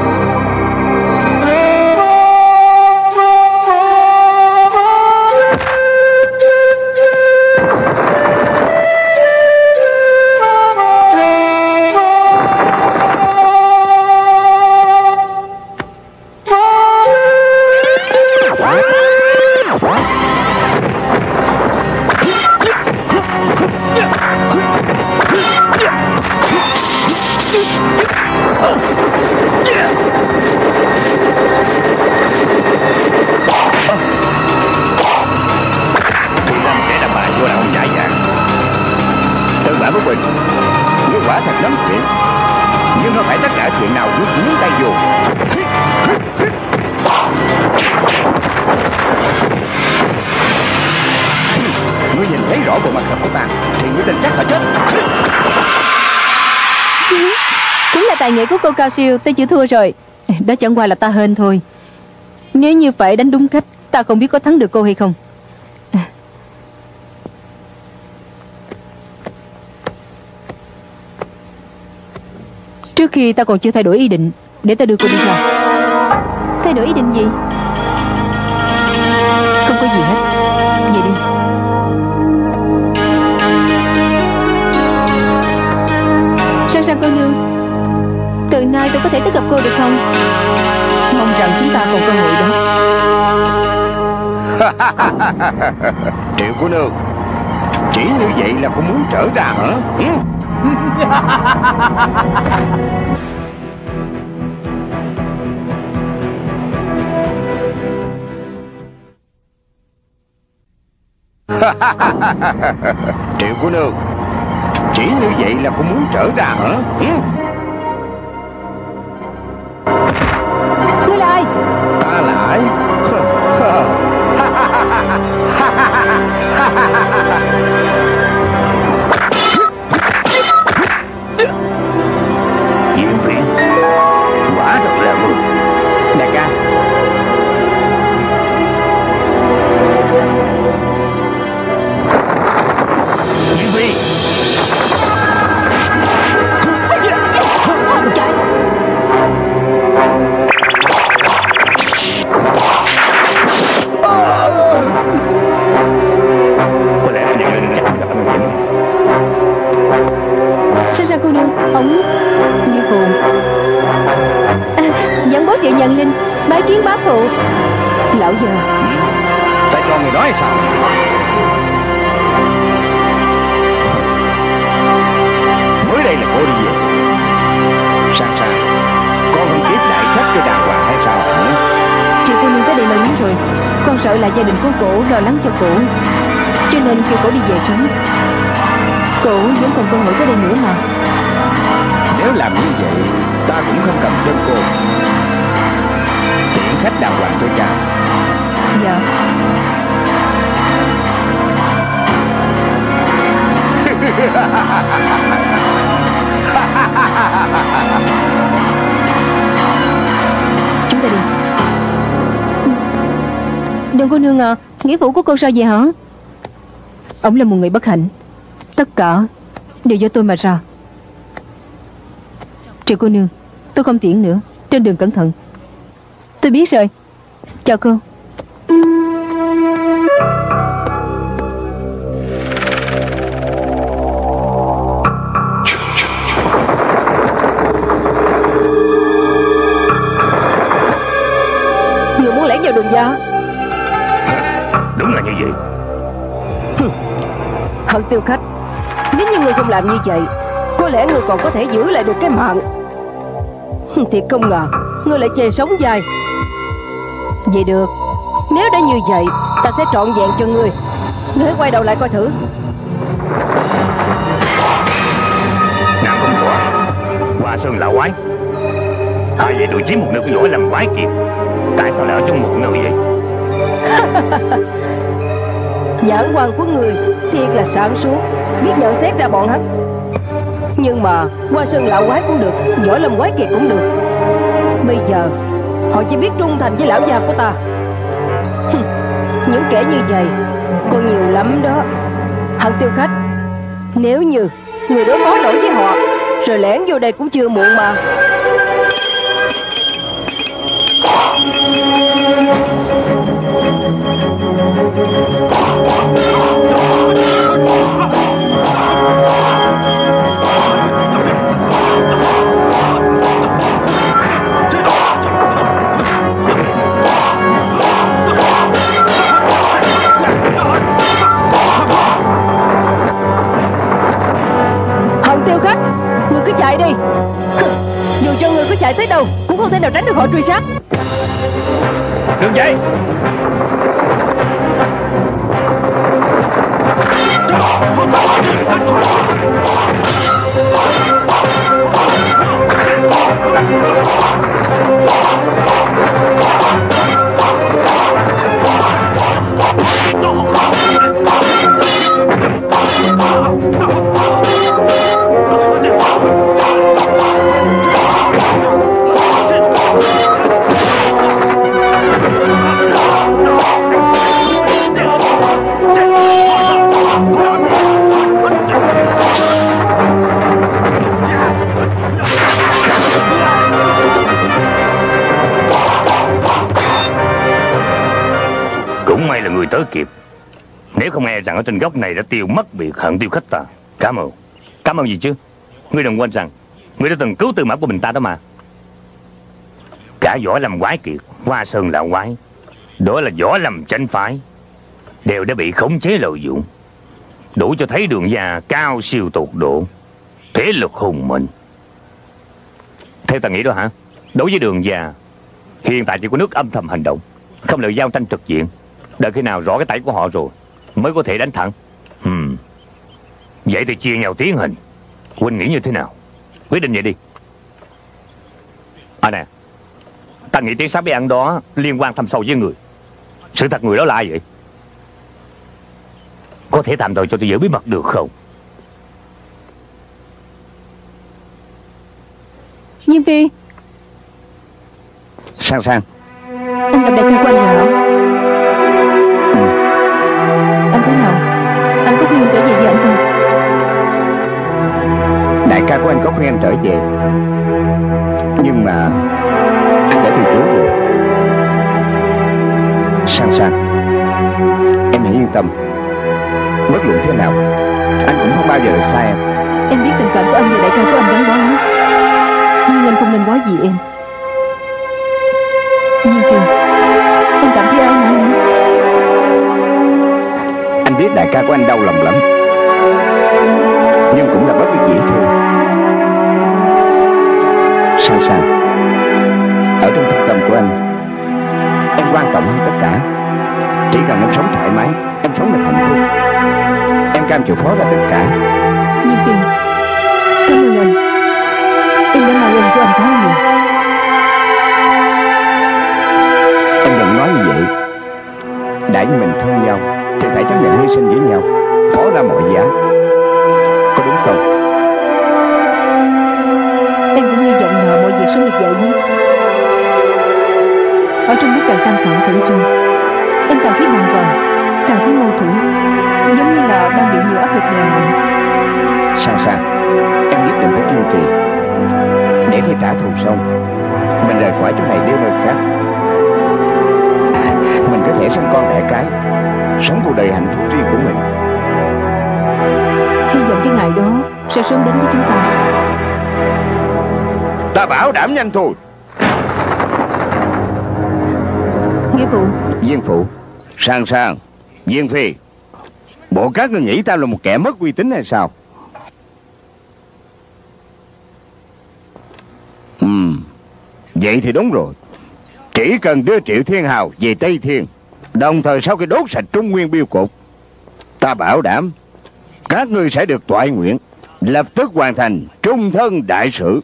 Tài nghệ của cô cao siêu, tôi chịu thua rồi. Đó chẳng qua là ta hên thôi. Nếu như phải đánh đúng cách, ta không biết có thắng được cô hay không. Trước khi ta còn chưa thay đổi ý định, để ta đưa cô đi ra. Thay đổi ý định gì? Không có gì hết. Vậy đi. Sang Sang cô nương, từ nay tôi có thể tới gặp cô được không? Mong rằng chúng ta còn cơ hội đó. Triệu cô nương, chỉ như vậy là không muốn trở ra hả? Triệu cô nương, chỉ như vậy là không muốn trở ra hả? Ngươi là ai? Ta là ai? Diễm Phiến, quả thật là mừng. Đại ca, Diễm Phiến, Chạy. có lẽ anh Nhân Linh chắc gặp nguy hiểm. Sao cô nương, ổng như phụ. Dẫn bố Triệu Nhân Linh bái kiến bá phụ. Lão già. tại con người nói sao? Mới đây là cô đi về. Sang sang, con không tiếp đại khách cho đàng hoàng hay sao hả? Triệu cô nương tới đây lâu lắm rồi, con sợ là gia đình của cổ lo lắng cho cổ, cho nên kêu cổ đi về sớm. Cổ vẫn còn cơ hội tới đây nữa mà. Nếu làm như vậy, ta cũng không cần đơn cô. Tiện khách đàng hoàng cho cha. Dạ. Chúng ta đi. Đừng cô nương à, nghĩa phụ của cô sao vậy hả? Ông là một người bất hạnh, tất cả đều do tôi mà ra. Triệu cô nương, tôi không tiễn nữa, trên đường cẩn thận. Tôi biết rồi. Chào cô. Người muốn lẻn vào đường ra. Đúng là như vậy. Hận Tiêu Khách, nếu như người không làm như vậy, có lẽ người còn có thể giữ lại được cái mạng. Thiệt không ngờ ngươi lại chê sống dài. Vậy được, nếu đã như vậy, ta sẽ trọn vẹn cho ngươi. Ngươi hãy quay đầu lại coi thử. Nam Công Tọa, Hoa Sơn lão quái, hai vậy tụi chiếm một nơi của võ lâm quái kiệt, tại sao lại ở trong một nơi vậy? Nhãn quan của người thiệt là sáng suốt, biết nhận xét ra bọn hắn. Nhưng mà Hoa Sơn lão quái cũng được, võ lâm quái kiệt cũng được. Bây giờ họ chỉ biết trung thành với lão già của ta. Những kẻ như vậy còn nhiều lắm đó. Hận Tiêu Khách, nếu như người đối phó nổi với họ, rồi lẻn vô đây cũng chưa muộn mà. Tiêu Khách, người cứ chạy đi. Dù cho người có chạy tới đâu cũng không thể nào tránh được họ truy sát. Đừng chạy. Cũng may là người tới kịp. Nếu không e rằng ở trên góc này đã tiêu mất biệt Hận Tiêu Khách ta. Cảm ơn. Cảm ơn gì chứ? Ngươi đừng quên rằng ngươi đã từng cứu tư mã của mình ta đó mà. Cả võ lâm quái kiệt, Hoa Sơn lão quái, Đó là võ lâm chánh phái, đều đã bị khống chế lợi dụng, đủ cho thấy Đường gia cao siêu tột độ, thế lực hùng mạnh. Theo ta nghĩ đó hả? Đối với Đường gia, hiện tại chỉ có nước âm thầm hành động, không lợi giao tranh trực diện. Đợi khi nào rõ cái tay của họ rồi mới có thể đánh thẳng. Vậy thì chia nhau tiến hành. Huynh nghĩ như thế nào? Quyết định vậy đi. À nè, ta nghĩ tiếng sắp bí ẩn đó liên quan thâm sâu với người. Sự thật người đó là ai vậy? Có thể tạm thời cho tôi giữ bí mật được không? Nhiên Phi. Sang Sang. Anh gặp đại ca của anh rồi hả? Anh thế nào? Anh có khuyên em trở về với anh không? Đại ca của anh có khuyên em trở về, nhưng mà anh đã từ chối rồi. Sang Sang, em hãy yên tâm. Bất luận thế nào, anh cũng không bao giờ được sai em. Em biết tình cảm của anh và đại ca của anh gắn bó lắm, nhưng anh không nên nói gì em. Nhiên Phi, em cảm thấy ai nữa? Anh biết đại ca của anh đau lòng lắm, nhưng cũng là bất đắc dĩ thôi. Sang Sang, ở trong thực tâm của anh, em quan trọng hơn tất cả. Chỉ cần em sống thoải mái, em sống được hạnh phúc, em cam chịu phó ra tất cả. Nhiên Phi, cảm ơn anh. Em đã mang ơn của anh quá nhiều. Em đừng nói như vậy. Đã như mình thương nhau thì phải chấp nhận hy sinh với nhau, phó ra mọi giá, có đúng không? Em cũng hy vọng mọi việc sớm được giải quyết. Ở trong lúc càng căng thẳng khẩn trương, em càng thấy bàng hoàng, càng thấy mâu thuẫn, giống như là đang bị nhiều áp lực đè nặng. Sang Sang, em nhất định phải kiên trì, để khi trả thù xong, mình rời khỏi chỗ này đến nơi khác. Mình có thể sinh con đẻ cái, sống cuộc đời hạnh phúc riêng của mình. Hy vọng cái ngày đó sẽ sớm đến với chúng ta. Ta bảo đảm nhanh thôi. Nghĩa phụ. Viên phụ. Sang Sang, Viên Phi, bộ các người nghĩ ta là một kẻ mất uy tín hay sao? Vậy thì đúng rồi. Chỉ cần đưa Triệu Thiên Hào về Tây Thiên, đồng thời sau khi đốt sạch Trung Nguyên Biêu Cục, ta bảo đảm các ngươi sẽ được toại nguyện, lập tức hoàn thành trung thân đại sự.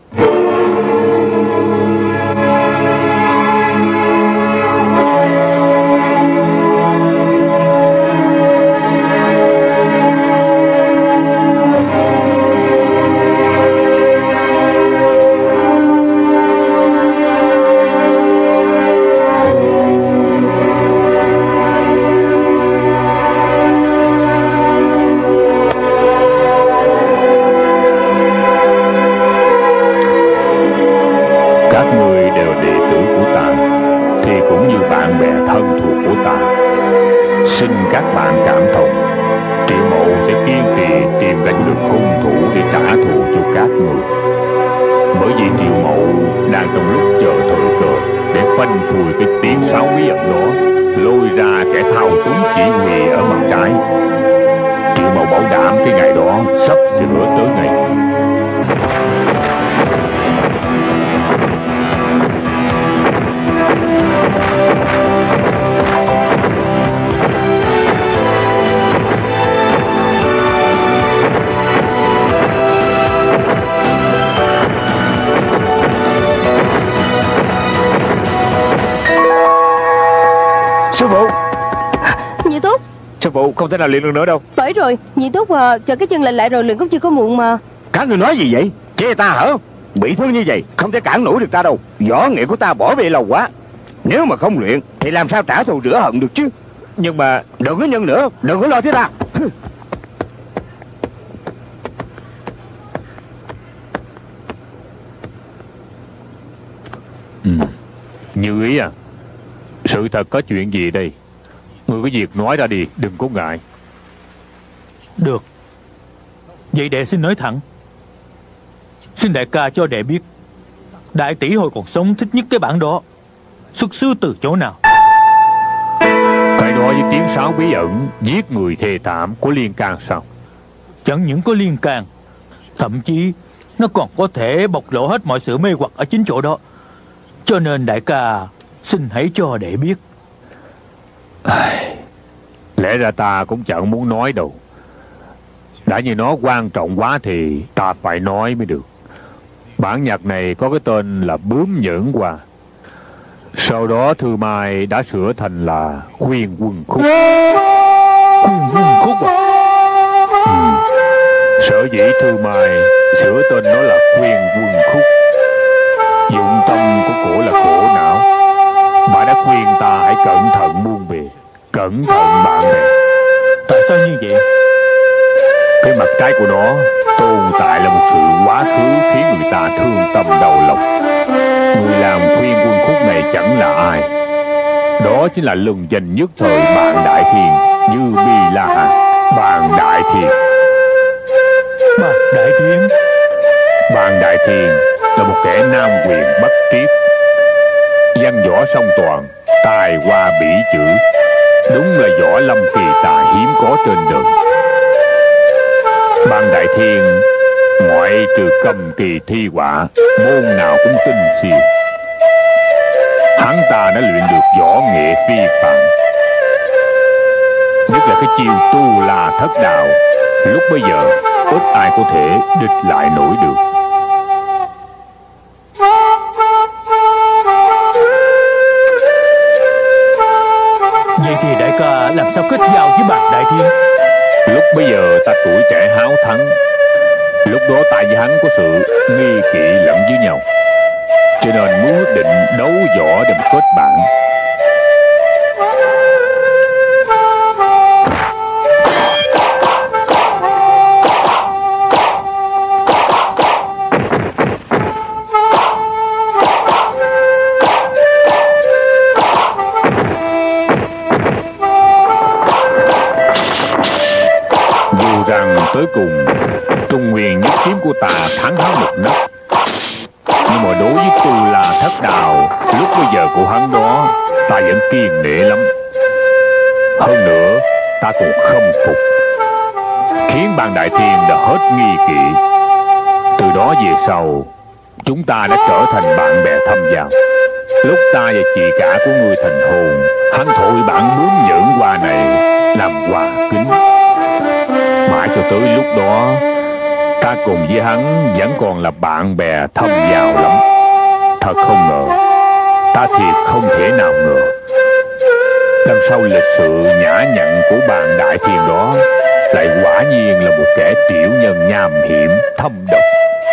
Xin các bạn cảm thông, Triệu Mộ sẽ kiên trì tìm ra được hung thủ để trả thù cho các người. Bởi vì Triệu Mộ đang trong lúc chờ thời cơ để phanh phui cái tiếng sáo bí ẩn đó, lôi ra kẻ thao túng chỉ huy ở mặt trái. Triệu Mộ bảo đảm cái ngày đó sắp sửa tới ngày. Sư phụ. Nhị Thúc. Sư phụ không thể nào luyện được nữa đâu. Phải rồi, Nhị Thúc à, chờ cái chân lành lại rồi luyện cũng chưa có muộn mà. Các người nói gì vậy? Chê ta hả? Bị thương như vậy không thể cản nổi được ta đâu. Võ nghệ của ta bỏ bê lâu quá. Nếu mà không luyện thì làm sao trả thù rửa hận được chứ? Nhưng mà đừng có nhân nữa, đừng có lo thế ta. Như ý à, sự thật có chuyện gì đây? Người có việc nói ra đi, đừng có ngại. Được. Vậy đệ xin nói thẳng. Xin đại ca cho đệ biết, đại tỷ hồi còn sống thích nhất cái bản đó xuất xứ từ chỗ nào? Tại đó với tiếng sáo bí ẩn giết người thê thảm có liên can sao? Chẳng những có liên can, thậm chí nó còn có thể bộc lộ hết mọi sự mê hoặc ở chính chỗ đó. Cho nên đại ca xin hãy cho đệ biết. Lẽ ra ta cũng chẳng muốn nói đâu. Đã như nó quan trọng quá thì ta phải nói mới được. Bản nhạc này có cái tên là Bướm Nhẫn Hoa. Sau đó Thư Mai đã sửa thành là Khuyên Quân Khúc. Khuyên Quân Khúc à? Sở dĩ Thư Mai sửa tên nó là Khuyên Quân Khúc, dụng tâm của cổ là khổ não. Bà đã khuyên ta hãy cẩn thận muôn bề, cẩn thận bạn bè. Tại sao như vậy? Cái mặt trái của nó tồn tại là một sự quá khứ khiến người ta thương tâm đau lòng. Người làm Khuyên Quân Khúc này chẳng là ai, đó chính là lừng danh nhất thời Bạn Đại Thiên Như Bi La Hàn. Bạn Đại Thiên. Bạn Đại Thiên? Bạn Đại Thiên là một kẻ nam quyền bất triết, văn võ song toàn, tài hoa bỉ chữ, đúng là võ lâm kỳ tài hiếm có trên đời. Bạn Đại Thiên ngoại trừ cầm kỳ thi họa, môn nào cũng tinh siêu. Hắn ta đã luyện được võ nghệ phi phàm, nhất là cái chiêu Tu La Thất Đạo, lúc bây giờ ít ai có thể địch lại nổi được. Vậy thì đại ca làm sao kết giao với Bạn Đại Thiên? Lúc bây giờ ta tuổi trẻ háo thắng, lúc đó ta với hắn có sự nghi kỵ lẫn với nhau, cho nên muốn quyết định đấu võ để kết bạn. Tới cùng Trung Nguyên nhất kiếm của ta thắng hắn một nấc, nhưng mà đối với Tu La Thất Đạo lúc bây giờ của hắn đó, ta vẫn kiên nể lắm. Hơn nữa ta còn khâm phục, khiến Bạn Đại Thiên đã hết nghi kỵ. Từ đó về sau chúng ta đã trở thành bạn bè thâm giao. Lúc ta và chị cả của người thành hôn, hắn thổi bản Bướm Nhẫn Hoa này làm quà kính. Mãi cho tới lúc đó, ta cùng với hắn vẫn còn là bạn bè thâm giao lắm. Thật không ngờ, ta thiệt không thể nào ngờ, đằng sau lịch sự nhã nhặn của Bạn Đại Thiên đó lại quả nhiên là một kẻ tiểu nhân nham hiểm thâm độc.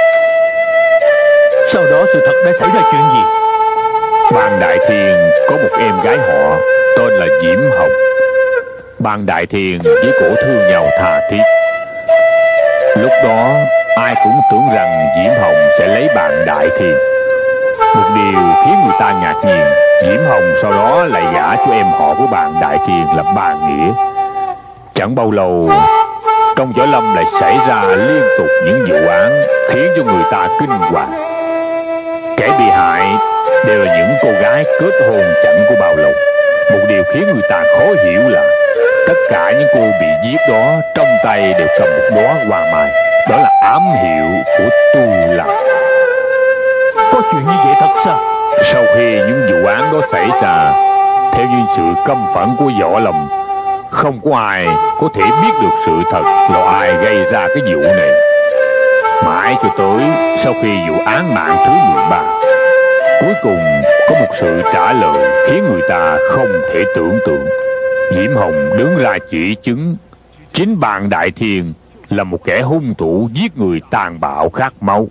Sau đó sự thật đã xảy ra chuyện gì? Bạn Đại Thiên có một em gái họ tên là Diễm Hồng. Bạn Đại Thiên với cổ thương nhau tha thiết. Lúc đó ai cũng tưởng rằng Diễm Hồng sẽ lấy Bạn Đại Thiên. Một điều khiến người ta ngạc nhiên, Diễm Hồng sau đó lại gả cho em họ của Bạn Đại Thiên là Bàn Nghĩa. Chẳng bao lâu, trong võ lâm lại xảy ra liên tục những vụ án khiến cho người ta kinh hoàng. Kẻ bị hại đều là những cô gái kết hôn chẳng có bao lâu. Một điều khiến người ta khó hiểu là tất cả những cô bị giết đó trong tay đều cầm một đóa hoa mai. Đó là ám hiệu của Tu La. Có chuyện như vậy thật sao? Sau khi những vụ án đó xảy ra, theo như sự căm phẫn của võ lâm, không có ai có thể biết được sự thật là ai gây ra cái vụ này. Mãi cho tới sau khi vụ án mạng thứ 13, cuối cùng có một sự trả lời khiến người ta không thể tưởng tượng. Diễm Hồng đứng ra chỉ chứng chính Bạn Đại Thiên là một kẻ hung thủ giết người tàn bạo khát máu.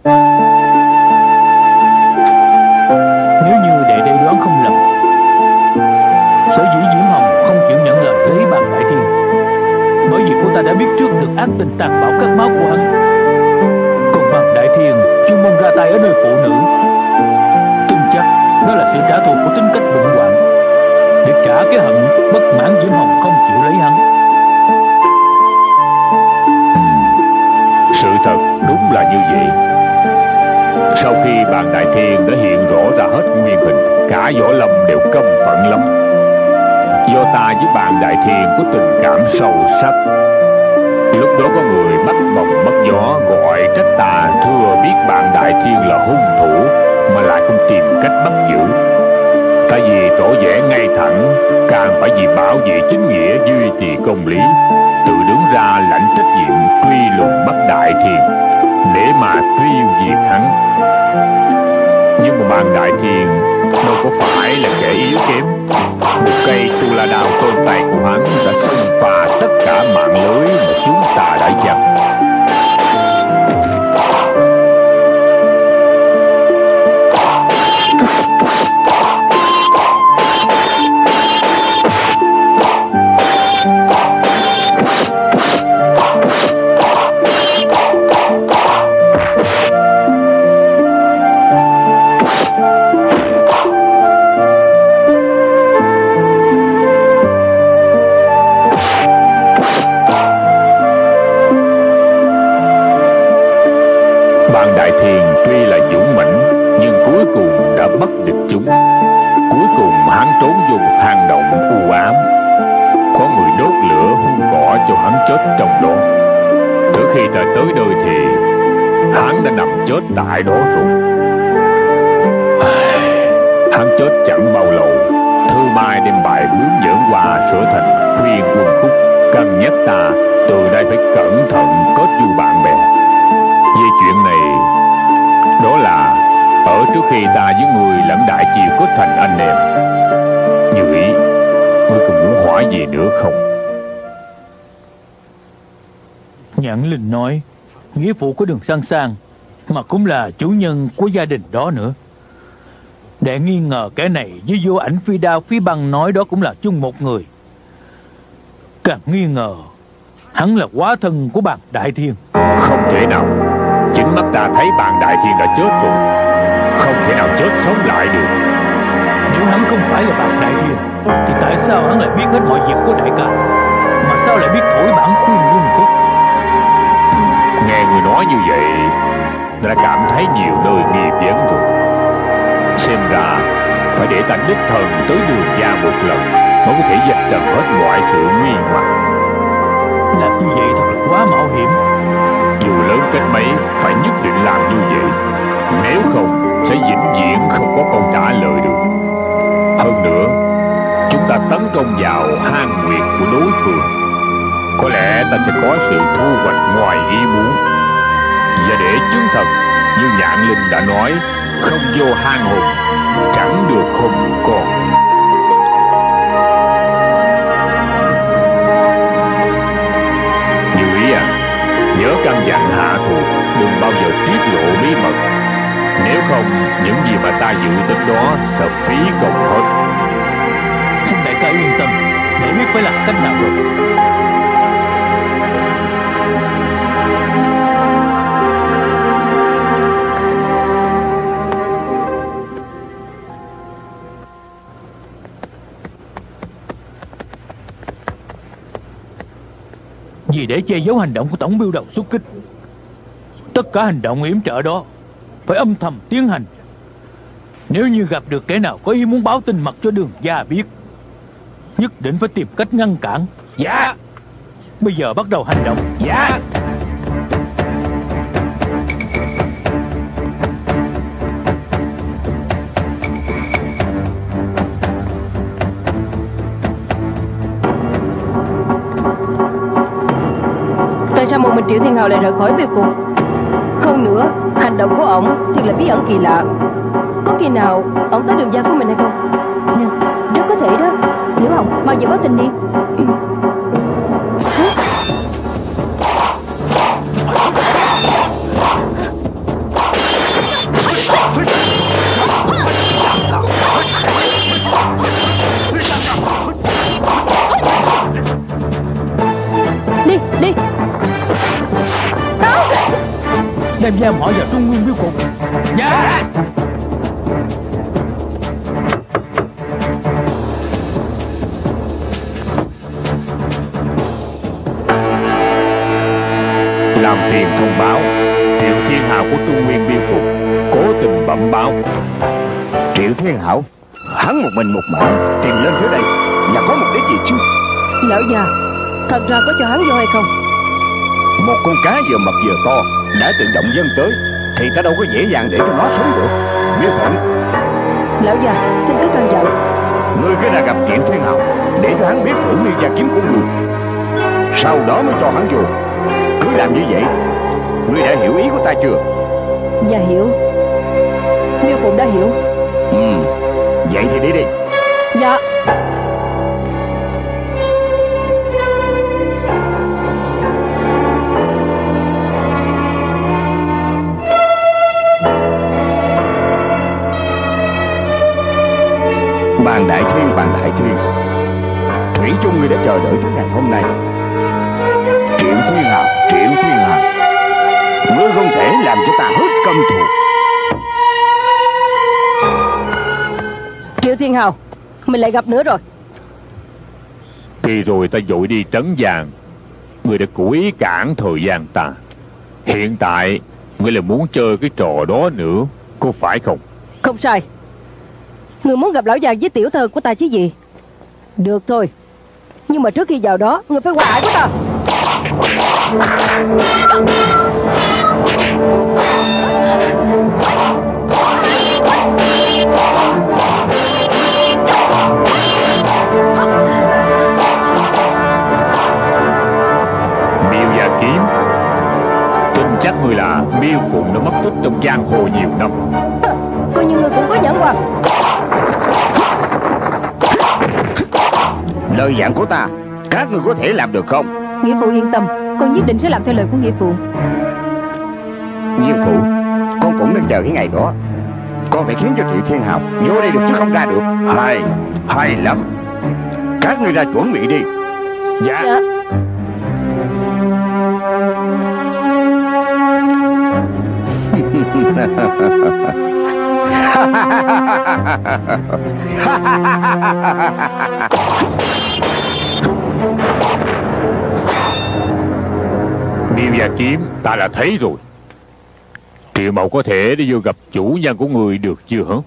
Nếu như đệ đây đoán không lầm, sở dĩ Diễm Hồng không chịu nhận lời lấy Bạn Đại Thiên bởi vì cô ta đã biết trước được ác tình tàn bạo khát máu của hắn. Còn Bạn Đại Thiên chuyên môn ra tay ở nơi phụ nữ, tin chắc đó là sự trả thù của tính cách bệnh hoạn, để trả cái hận bất mãn Diễm Hồng không chịu lấy hắn. Sự thật đúng là như vậy. Sau khi Bạn Đại Thiên đã hiện rõ ra hết nguyên hình, cả võ lâm đều căm phẫn lắm. Do ta với bạn Đại Thiên có tình cảm sâu sắc. Lúc đó có người bắt bồng bắt gió gọi trách ta thưa biết bạn Đại Thiên là hung thủ mà lại không tìm cách bắt giữ. Ta vì tỏ vẻ ngay thẳng, càng phải vì bảo vệ chính nghĩa duy trì công lý, tự đứng ra lãnh trách nhiệm truy lùng bắt Đại Thiên để mà tiêu diệt hắn. Nhưng mà bạn Đại Thiên đâu có phải là kẻ yếu kém. Một cây tu la đao trên tay của hắn đã xông pha tất cả mạng lưới mà chúng ta đã giăng. Chết tại đó rồi. Hắn chết chẳng bao lâu, Thư Mai đem bài bướm nhẫn qua sửa thành Khuyên Quân Khúc, cân nhắc ta từ đây phải cẩn thận kết du bạn bè. Về chuyện này, đó là ở trước khi ta với người lẫn Đại Chiêu kết thành anh em. Như ý, ngươi còn muốn hỏi gì nữa không? Nhãn Linh nói nghĩa phụ của Đường Sang Sang mà cũng là chủ nhân của gia đình đó nữa. Để nghi ngờ cái này với vô ảnh phi đao phi băng nói đó cũng là chung một người. Càng nghi ngờ hắn là quá thân của bạn Đại Thiên. Không thể nào. Chính mắt ta thấy bạn Đại Thiên đã chết rồi, không thể nào chết sống lại được. Nếu hắn không phải là bạn Đại Thiên thì tại sao hắn lại biết hết mọi việc của đại ca, mà sao lại biết thổi bản Khuyên Quân Khúc? Nghe người nói như vậy đã cảm thấy nhiều nơi nghi vấn rồi. Xem ra phải để ta đích thân tới Đường Gia một lần mới có thể dập trần hết mọi sự nghi hoặc. Làm như vậy thật là quá mạo hiểm. Dù lớn cách mấy phải nhất định làm như vậy, nếu không sẽ vĩnh viễn không có câu trả lời được. Hơn nữa, chúng ta tấn công vào hang nguyệt của đối phương, có lẽ ta sẽ có sự thu hoạch ngoài ý muốn. Và để chứng thật như Nhạn Linh đã nói, không vô hang hồn chẳng được không còn. Như ý à, nhớ căn dặn hạ thuộc đừng bao giờ tiết lộ bí mật, nếu không những gì mà ta dự tính đó sẽ phí công hết. Xin đại ca yên tâm, để biết phải làm cách nào rồi. Vì để che giấu hành động của tổng biêu đầu xuất kích, tất cả hành động yểm trợ đó phải âm thầm tiến hành. Nếu như gặp được kẻ nào có ý muốn báo tin mật cho Đường Gia biết, nhất định phải tìm cách ngăn cản. Dạ. Bây giờ bắt đầu hành động. Dạ. Tại sao một mình Triệu Thiên Hào lại rời khỏi bia cục? Hơn nữa, hành động của ổng thật là bí ẩn kỳ lạ. Có khi nào ổng tới Đường Gia của mình hay không? Nè, rất có thể đó. Nếu không, mau giờ báo tin đi. Đi, đi. Đem giam họ vào Trung Nguyên biêu cục. Dạ. Làm phiền thông báo, Triệu Thiên Hào của Trung Nguyên biêu cục cố tình bẩm báo. Triệu Thiên Hảo, hắn một mình một mạng tìm lên phía đây. là có mục đích gì chứ? Lão già, thật ra có cho hắn vô hay không? Một con cá vừa mập vừa to đã tự động dâng tới thì ta đâu có dễ dàng để cho nó sống được. Biết không? Lão già, xin cứ căn dặn. Ngươi cứ ra gặp Triệu Thiên Hào để cho hắn biết thử miêu gia kiếm của ngươi, sau đó mới cho hắn vô. Cứ làm như vậy. Ngươi đã hiểu ý của ta chưa? Dạ hiểu. Miêu Phụng đã hiểu. Vậy thì đi đi. Dạ. Bàn Đại Thiên, thủy chung ngươi đã chờ đợi tới ngày hôm nay. Triệu Thiên Hào, ngươi không thể làm cho ta hết căm thù. Triệu Thiên Hào, mình lại gặp nữa rồi. Khi rồi ta dội đi trấn giang, ngươi đã cố ý cản thời gian ta. Hiện tại ngươi lại muốn chơi cái trò đó nữa, có phải không? Không sai. Ngươi muốn gặp lão già với tiểu thơ của ta chứ gì. Được thôi, nhưng mà trước khi vào đó ngươi phải qua ải của ta. Miêu Gia Kiếm, tin chắc ngươi là Miêu Phụng đã mất tích trong giang hồ nhiều năm. Coi như ngươi cũng có nhãn quan. Lời dặn của ta, các ngươi có thể làm được không? Nghĩa phụ yên tâm, con nhất định sẽ làm theo lời của nghĩa phụ. Nghĩa phụ, con cũng đang chờ cái ngày đó. Con phải khiến cho Triệu Thiên Hào vô đây được chứ không ra được. Hay lắm. Các ngươi ra chuẩn bị đi. Dạ. Miêu Gia Kiếm, ta đã thấy rồi. Triệu Mậu có thể đi vô gặp chủ nhân của người được chưa hả?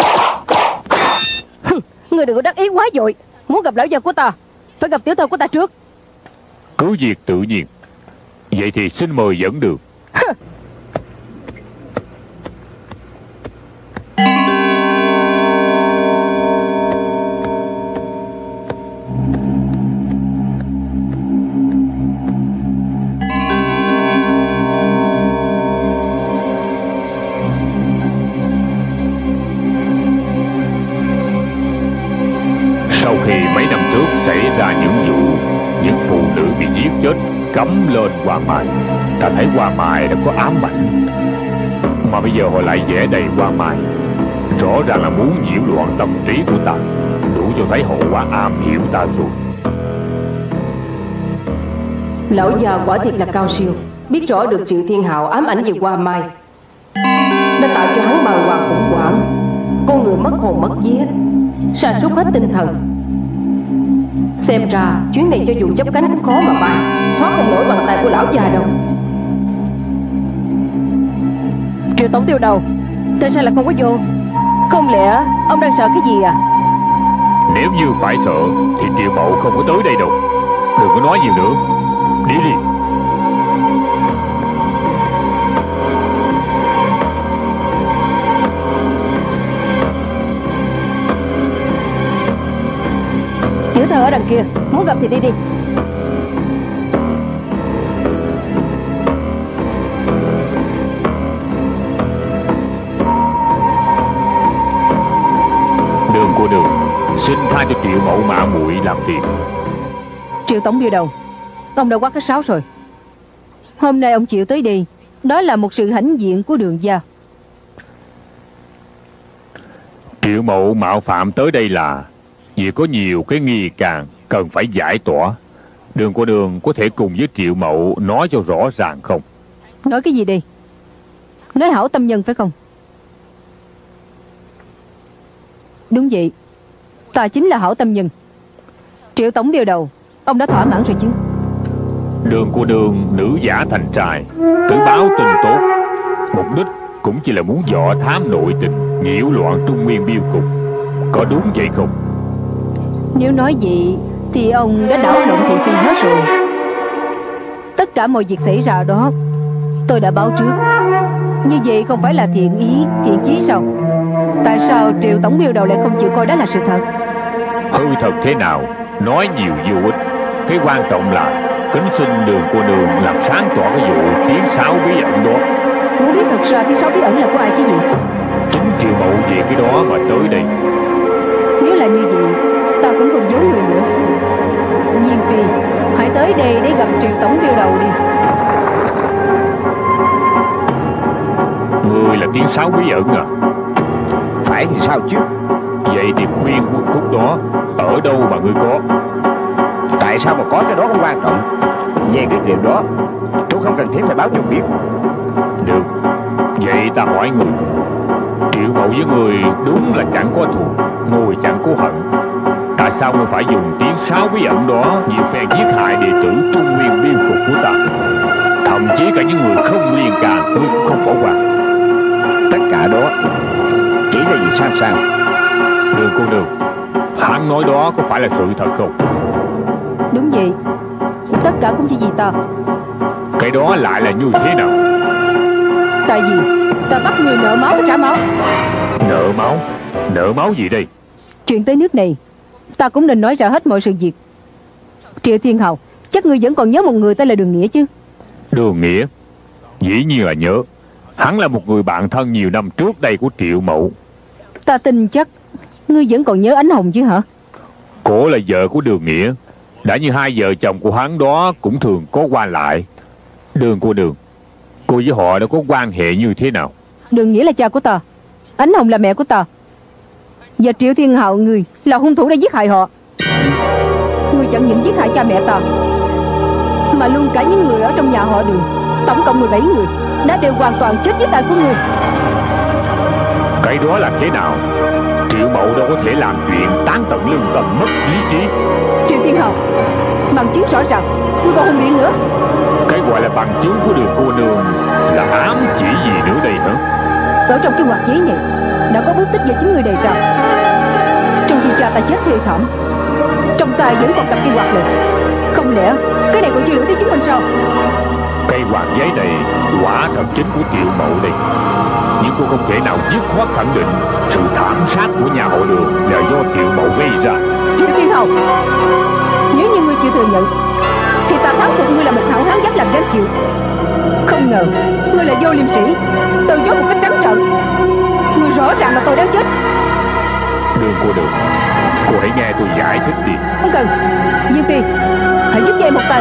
Ngươi đừng có đắc ý quá dội. Muốn gặp lão già của ta phải gặp tiểu thơ của ta trước. Cứ việc tự nhiên. Vậy thì xin mời dẫn đường. Sau khi mấy năm trước xảy ra những vụ những phụ nữ bị giết chết cắm lên hoa mai, ta thấy hoa mai đã có ám ảnh, mà bây giờ họ lại vẽ đầy hoa mai, rõ ràng là muốn nhiễu loạn tâm trí của ta, đủ cho thấy họ quá am hiểu ta rồi. Lão già quả thiệt là cao siêu, biết rõ được Triệu Thiên Hào ám ảnh về hoa mai, đã tạo cho hắn bàng hoàng khủng hoảng, con người mất hồn mất vía, sa sút hết tinh thần. Xem ra chuyến này cho dù chấp cánh cũng khó mà bay, thoát không nổi bàn tay của lão già đâu. Triệu tổng tiêu đầu, tại sao lại không có vô? Không lẽ ông đang sợ cái gì à? Nếu như phải sợ thì Triệu Mậu không có tới đây đâu. Đừng có nói nhiều nữa. Đi đi. Tiểu thơ ở đằng kia, muốn gặp thì đi đi. Đường cô đường, xin tha cho Triệu Mậu mạ muội làm phiền. Triệu tổng điều đầu, ông đã quát cái sáo rồi. Hôm nay ông chịu tới đây, đó là một sự hãnh diện của Đường gia. Triệu Mậu mạo phạm tới đây là vì có nhiều cái nghi can cần phải giải tỏa. Đường cô đường có thể cùng với Triệu Mậu nói cho rõ ràng không? Nói cái gì đi? Nói hảo tâm nhân phải không? Đúng vậy, ta chính là hảo tâm nhân. Triệu tổng điều đầu, ông đã thỏa mãn rồi chứ? Đường cô đường nữ giả thành trai, tự báo tin tốt, mục đích cũng chỉ là muốn dò thám nội tình, nhiễu loạn Trung Nguyên biêu cục. Có đúng vậy không? Nếu nói vậy thì ông đã đảo lộn thị phi hết rồi. Tất cả mọi việc xảy ra đó tôi đã báo trước. Như vậy không phải là thiện ý, thiện chí sao? Tại sao Triệu tổng biêu đầu lại không chịu coi đó là sự thật? Hư thật thế nào nói nhiều vô ích. Cái quan trọng là kính xin Đường cô nương làm sáng tỏ cái vụ tiếng sáo bí ẩn đó. Muốn biết thật ra tiếng sáo bí ẩn là của ai chứ gì? Chính Triệu Mậu về cái đó mà tới đây. Nếu là như vậy, ta cũng không giấu người nữa. Nhiên Phi, hãy tới đây để gặp Triệu tổng biêu đầu đi. Người là tiếng sáo bí ẩn à? Phải thì sao chứ? Vậy thì khuyên khúc đó ở đâu mà ngươi có? Tại sao mà có cái đó không quan trọng. Về cái điều đó tôi không cần thiết phải báo cho biết. Được, vậy ta hỏi người, Triệu Mậu với người đúng là chẳng có thù, ngồi chẳng có hận. Tại sao ngươi phải dùng tiếng sáo bí ẩn đó nhiều phen giết hại đệ tử Trung Nguyên biên phục của ta? Thậm chí cả những người không liên can ngươi cũng không bỏ qua. Tất cả đó chỉ là vì Sang Sang. Đường cô nương, hắn nói đó có phải là sự thật không? Đúng vậy, tất cả cũng chỉ vì ta. Cái đó lại là như thế nào? Tại vì ta bắt người nợ máu trả máu. Nợ máu? Nợ máu gì đây? Chuyện tới nước này ta cũng nên nói ra hết mọi sự việc. Triệu Thiên Hầu, chắc ngươi vẫn còn nhớ một người tên là Đường Nghĩa chứ? Đường Nghĩa? Dĩ nhiên là nhớ. Hắn là một người bạn thân nhiều năm trước đây của Triệu Mậu. Ta tin chắc ngươi vẫn còn nhớ Ánh Hồng chứ hả? Cổ là vợ của Đường Nghĩa. Đã như hai vợ chồng của hắn đó cũng thường có qua lại. Đường cô nương, cô với họ đã có quan hệ như thế nào? Đường Nghĩa là cha của ta, Ánh Hồng là mẹ của ta, và Triệu Thiên Hạo người là hung thủ đã giết hại họ. Ngươi chẳng những giết hại cha mẹ ta, mà luôn cả những người ở trong nhà họ Đường, tổng cộng 17 người đã đều hoàn toàn chết dưới tay của ngươi. Cái đó là thế nào? Triệu Mậu đâu có thể làm chuyện tán tận lương tâm mất lý trí. Triệu Thiên Hạo, bằng chứng rõ ràng, ngươi còn hùng biện nữa. Cái gọi là bằng chứng của Đường cô nương là ám chỉ gì nữa đây hả? Ở trong cái hoạt giấy này đã có bút tích do chính ngươi đề ra. Trong khi cha ta chết thê thảm, trong tay vẫn còn cầm cây quạt này. Không lẽ cái này còn chưa đủ để chứng minh sao? Cây quạt giấy này quả thật chính của Triệu Mậu đây. Nhưng cô không thể nào dứt khoát khẳng định sự thảm sát của nhà họ Đường là do Triệu Mậu gây ra. Triệu Thiên Hầu, nếu như ngươi chịu thừa nhận thì ta thắng phục ngươi là một hảo hán dám làm dám chịu. Không ngờ ngươi là vô liêm sĩ, từ chối một cách trắng trợn. Ngươi rõ ràng là tôi đáng chết. Đường cô Đường, cô hãy nghe tôi giải thích đi. Không cần, Diên Phi, hãy giúp cho em một tay.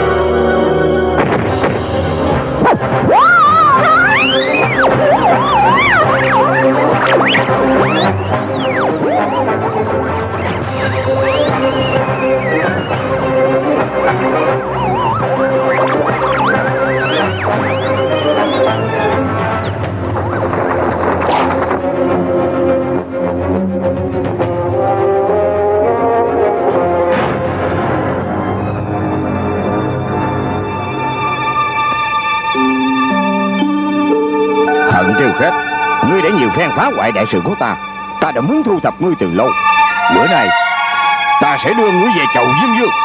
Hận Tiêu Khách, ngươi đã nhiều phen phá hoại đại sự của ta. Ta đã muốn thu thập ngươi từ lâu. Bữa nay ta sẽ đưa ngươi về chầu Diêm Vương.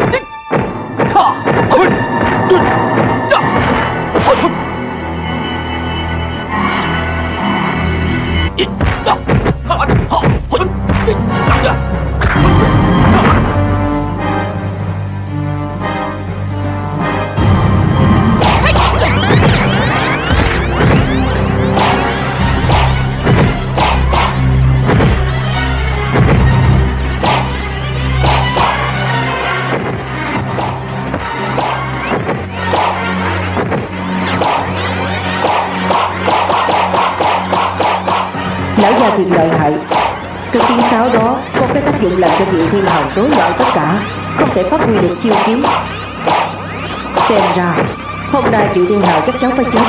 Lão già thiệt lợi hại. Cái tiếng sáo đó có cái tác dụng làm cho Triệu Thiên Hầu rối loạn tất cả, không thể phát huy được chiêu kiếm. Xem ra hôm nay Triệu Thiên Hầu chắc chắn phải chết.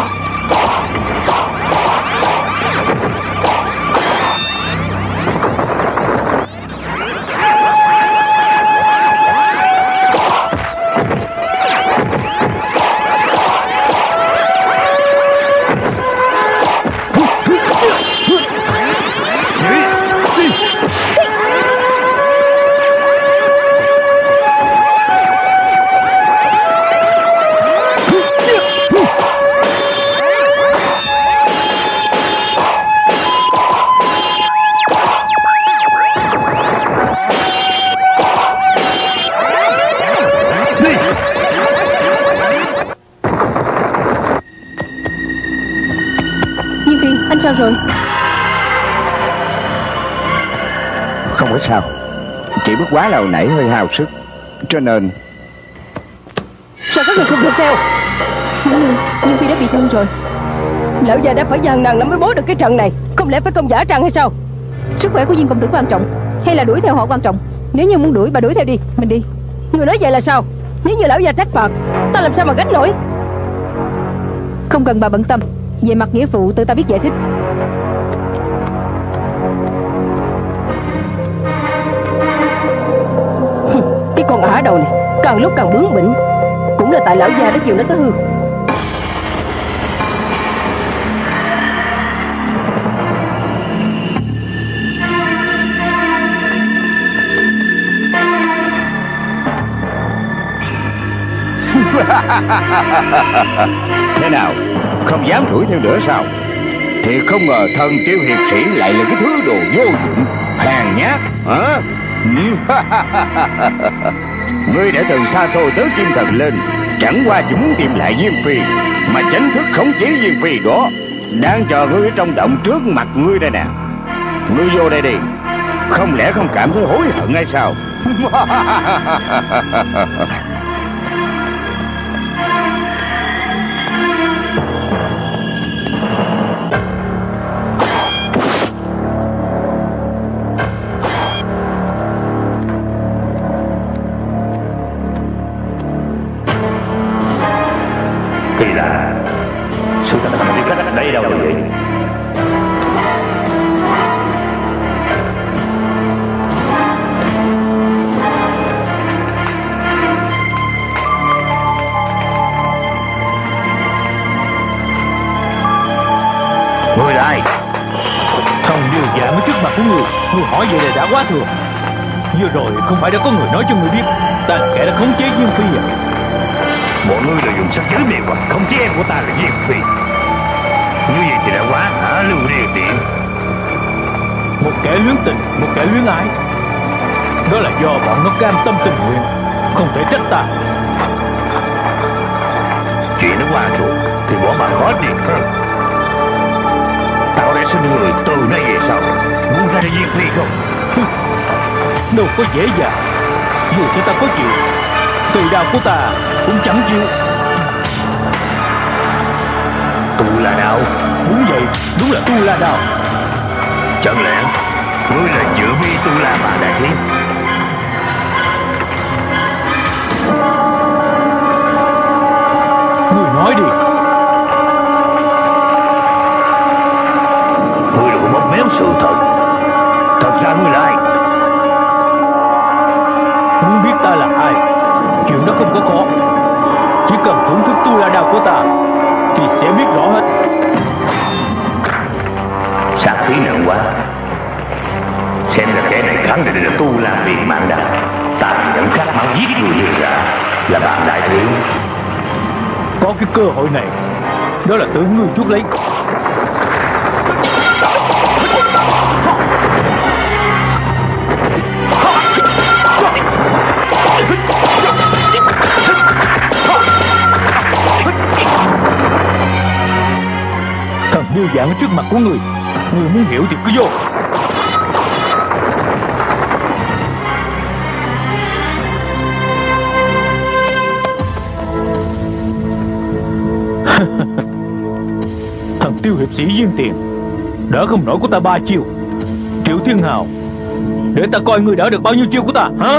rồi? Không có sao, chỉ bất quá là hồi nãy hơi hao sức, cho nên. Sao các người không đuổi theo? Nhưng Phi đã bị thương rồi. Lão già đã phải gian nan lắm mới bố được cái trận này, không lẽ phải công giả trăng hay sao? Sức khỏe của Viên công tử quan trọng hay là đuổi theo họ quan trọng? Nếu như muốn đuổi, bà đuổi theo đi. Mình đi. Người nói vậy là sao? Nếu như lão già trách phạt, ta làm sao mà gánh nổi? Không cần bà bận tâm, về mặt nghĩa vụ tự ta biết giải thích. Cái con ả đầu này càng lúc càng bướng bỉnh, cũng là tại lão già đã chịu nó tới hư. Thế nào, không dám đuổi theo nữa sao? Thì không ngờ thần Tiêu hiệp sĩ lại là cái thứ đồ vô dụng, hèn nhát hả? Ngươi đã từng xa xôi tới Kim Thần lên, chẳng qua chỉ muốn tìm lại Diêm Phi, mà chính thức khống chế Diêm Phi đó đang chờ ngươi ở trong động trước mặt ngươi đây nè. Ngươi vô đây đi, không lẽ không cảm thấy hối hận hay sao? Kỳ lạ, sự thật là cách đây đâu vậy? Người là ai? Không điều dạng ở trước mặt của người hỏi vậy là đã quá thừa. Vừa rồi không phải đã có người nói cho người biết ta là kẻ đã khống chế Diêm Phi à? Bọn ngươi lợi dụng sắc giới mê hoặc khống chế em của ta là Diêm Phi. Như vậy thì đã quá hả lưu đề tiện. Một kẻ luyến tình, một kẻ luyến ái, đó là do bọn nó cam tâm tình nguyện, không thể trách ta. Chuyện nó qua rồi thì bỏ mà khó điền hơn. Ta có lẽ xin người từ nay về sau muốn ra cho Diêm Phi không? Đâu có dễ dàng. Dù cho ta có chịu, cây đao của ta cũng chẳng chịu. Tu La Đao? Đúng vậy, đúng là Tu La Đao. Chẳng lẽ ngươi là dự vi Tu La Bà Đại Thiên? Ngươi nói đi. Ngươi đừng bóp méo sự thật. Thật ra ngươi là ai? Muốn biết ta là ai, chuyện đó không có khó. Chỉ cần thưởng thức Tu La Đao của ta thì sẽ biết rõ hết. Sát khí nặng quá. Xem là kẻ này khẳng định là Tu La Viện Mạng Đạo. Ta thì vẫn khát máu giết người như ra là bạn đại thiếu. Có cái cơ hội này, đó là tự ngươi chuốc lấy. Thần điêu dạng ở trước mặt của người muốn hiểu thì cứ vô. Thằng Tiêu hiệp sĩ Viên Tiền đỡ không nổi của ta 3 chiêu. Triệu Thiên Hào, để ta coi ngươi đỡ được bao nhiêu chiêu của ta hả?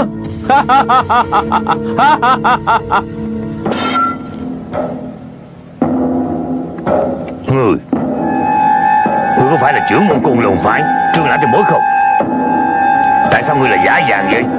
Ngươi có phải là trưởng môn Côn Lôn phái Trương Lãng Tiền Bối không? Tại sao ngươi lại giả dạng vậy?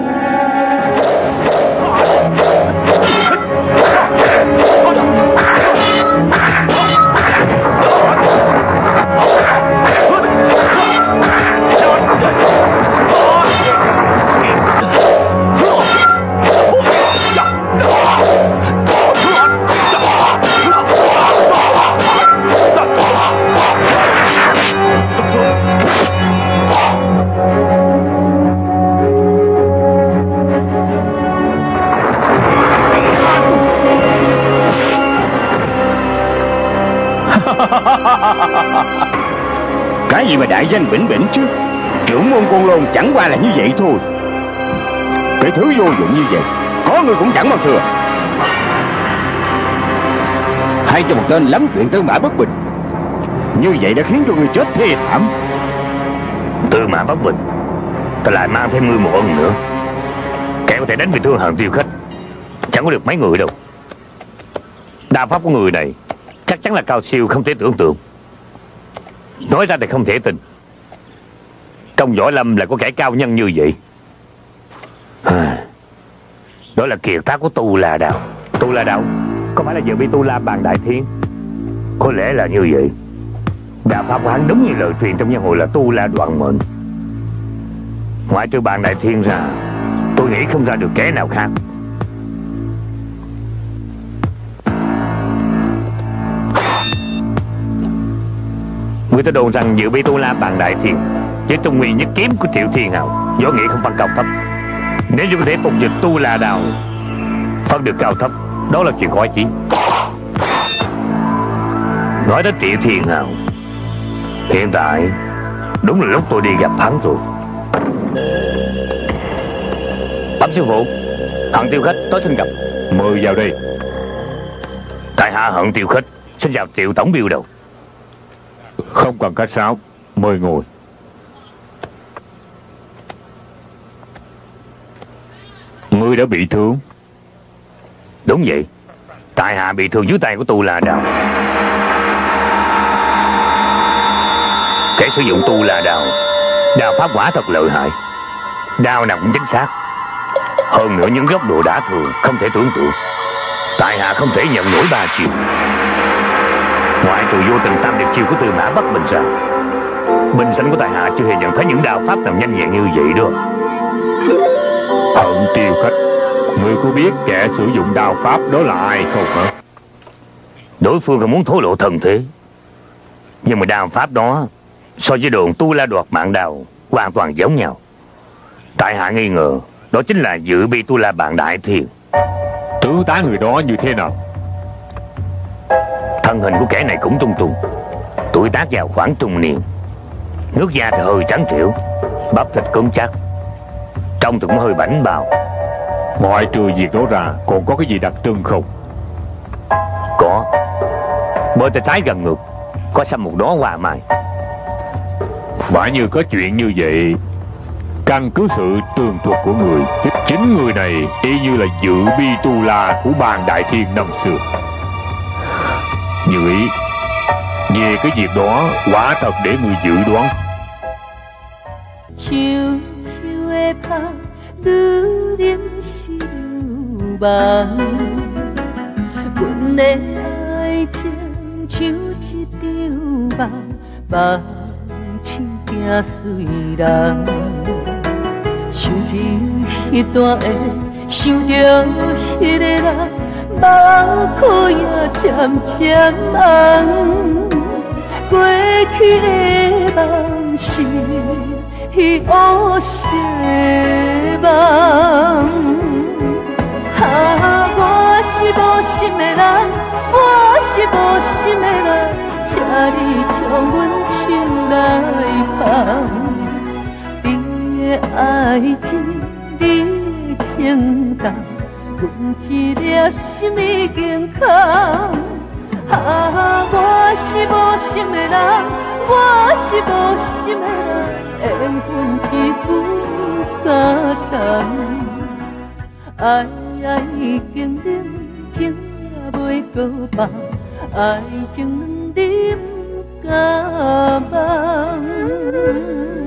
Cái gì mà đại danh bỉnh bỉnh chứ. Trưởng môn Côn Lôn chẳng qua là như vậy thôi. Cái thứ vô dụng như vậy có người cũng chẳng bằng thừa. Hay cho một tên lắm chuyện Tư Mã Bất Bình, như vậy đã khiến cho người chết thê thảm. Tư Mã Bất Bình, ta lại mang thêm 11 ân nữa, kẻ có thể đánh bị thương Hàn Tiêu Khách chẳng có được mấy người đâu. Đao pháp của người này chắc chắn là cao siêu không thể tưởng tượng. Nói ra thì không thể tin, trong võ lâm lại có kẻ cao nhân như vậy. Đó là kiệt tác của Tu La Đao. Tu La Đao có phải là vợ Bi Tu La Bàn Đại Thiên? Có lẽ là như vậy. Đạo pháp của hắn đúng như lời truyền trong giang hồ là Tu La Đoạn Mệnh. Ngoại trừ Bàn Đại Thiên ra, tôi nghĩ không ra được kẻ nào khác. Người ta đồn rằng dự Bi Tu La Bàn Đại Thiên với Trung Nguyên Nhất Kiếm của Triệu Thiên Hào võ nghệ không phân cao thấp. Nếu như có thể phục dịch Tu La Đao phân được cao thấp, đó là chuyện khó chí. Nói đến Triệu Thiên Hào, hiện tại đúng là lúc tôi đi gặp hắn rồi. Bẩm sư phụ, Hận Tiêu Khách tới xin gặp. Mời vào đây. Tại hạ Hận Tiêu Khách xin chào Triệu tổng biêu đầu. Không cần khách sáo, mời ngồi. Ngươi đã bị thương? Đúng vậy, tại hạ bị thương dưới tay của Tu La Đao. Kẻ sử dụng Tu La Đao, đao pháp quả thật lợi hại, đao nào cũng chính xác. Hơn nữa những góc độ đả thường không thể tưởng tượng. Tại hạ không thể nhận nổi 3 chiều. Ngoại trừ vô tình tam điệp chiêu của Tư Mã Bất Bình ra, bình sinh của tại hạ chưa hề nhận thấy những đao pháp nào nhanh nhẹn như vậy đó. Hận Tiêu Khách, ngươi có biết kẻ sử dụng đao pháp đó là ai không hả? Đối phương còn muốn thổ lộ thần thế, nhưng mà đao pháp đó so với đồn Tu La Đoạt Mạng Đao hoàn toàn giống nhau. Tại hạ nghi ngờ đó chính là dự Bi Tu La Bàn Đại Thiên. Tứ tá người đó như thế nào? Thân hình của kẻ này cũng trung trung, tuổi tác vào khoảng trung niên, nước da thì hơi trắng trẻo, bắp thịt cứng chắc, trông thì cũng hơi bảnh bào. Ngoại trừ việc đó ra còn có cái gì đặc trưng không? Có, bên tay trái gần ngực có xăm một đóa hoa mai. Phải như có chuyện như vậy. Căn cứ sự tường thuật của người, chính người này y như là dự Bi Tu La của Bàn Đại Thiên năm xưa. Như ý, về cái việc đó quả thật để người dự đoán. Chiều chiều em pa tư điểm siêu bằng buồn đến ai chân chiếu chi tiêu bằng bằng chi kia suy đằng chiều thiên khi toa em chiều điều khi để ra bao khối chậm chậm ăn quê khi bằng xin hi ô sẽ bằng ha我是无心的人我是无心的人请你将阮手来捧你的爱情你的情重阮一粒心已经空我是无心的人我是无心的人缘分只有加重爱已经冷情也袂搁放爱情冷饮加梦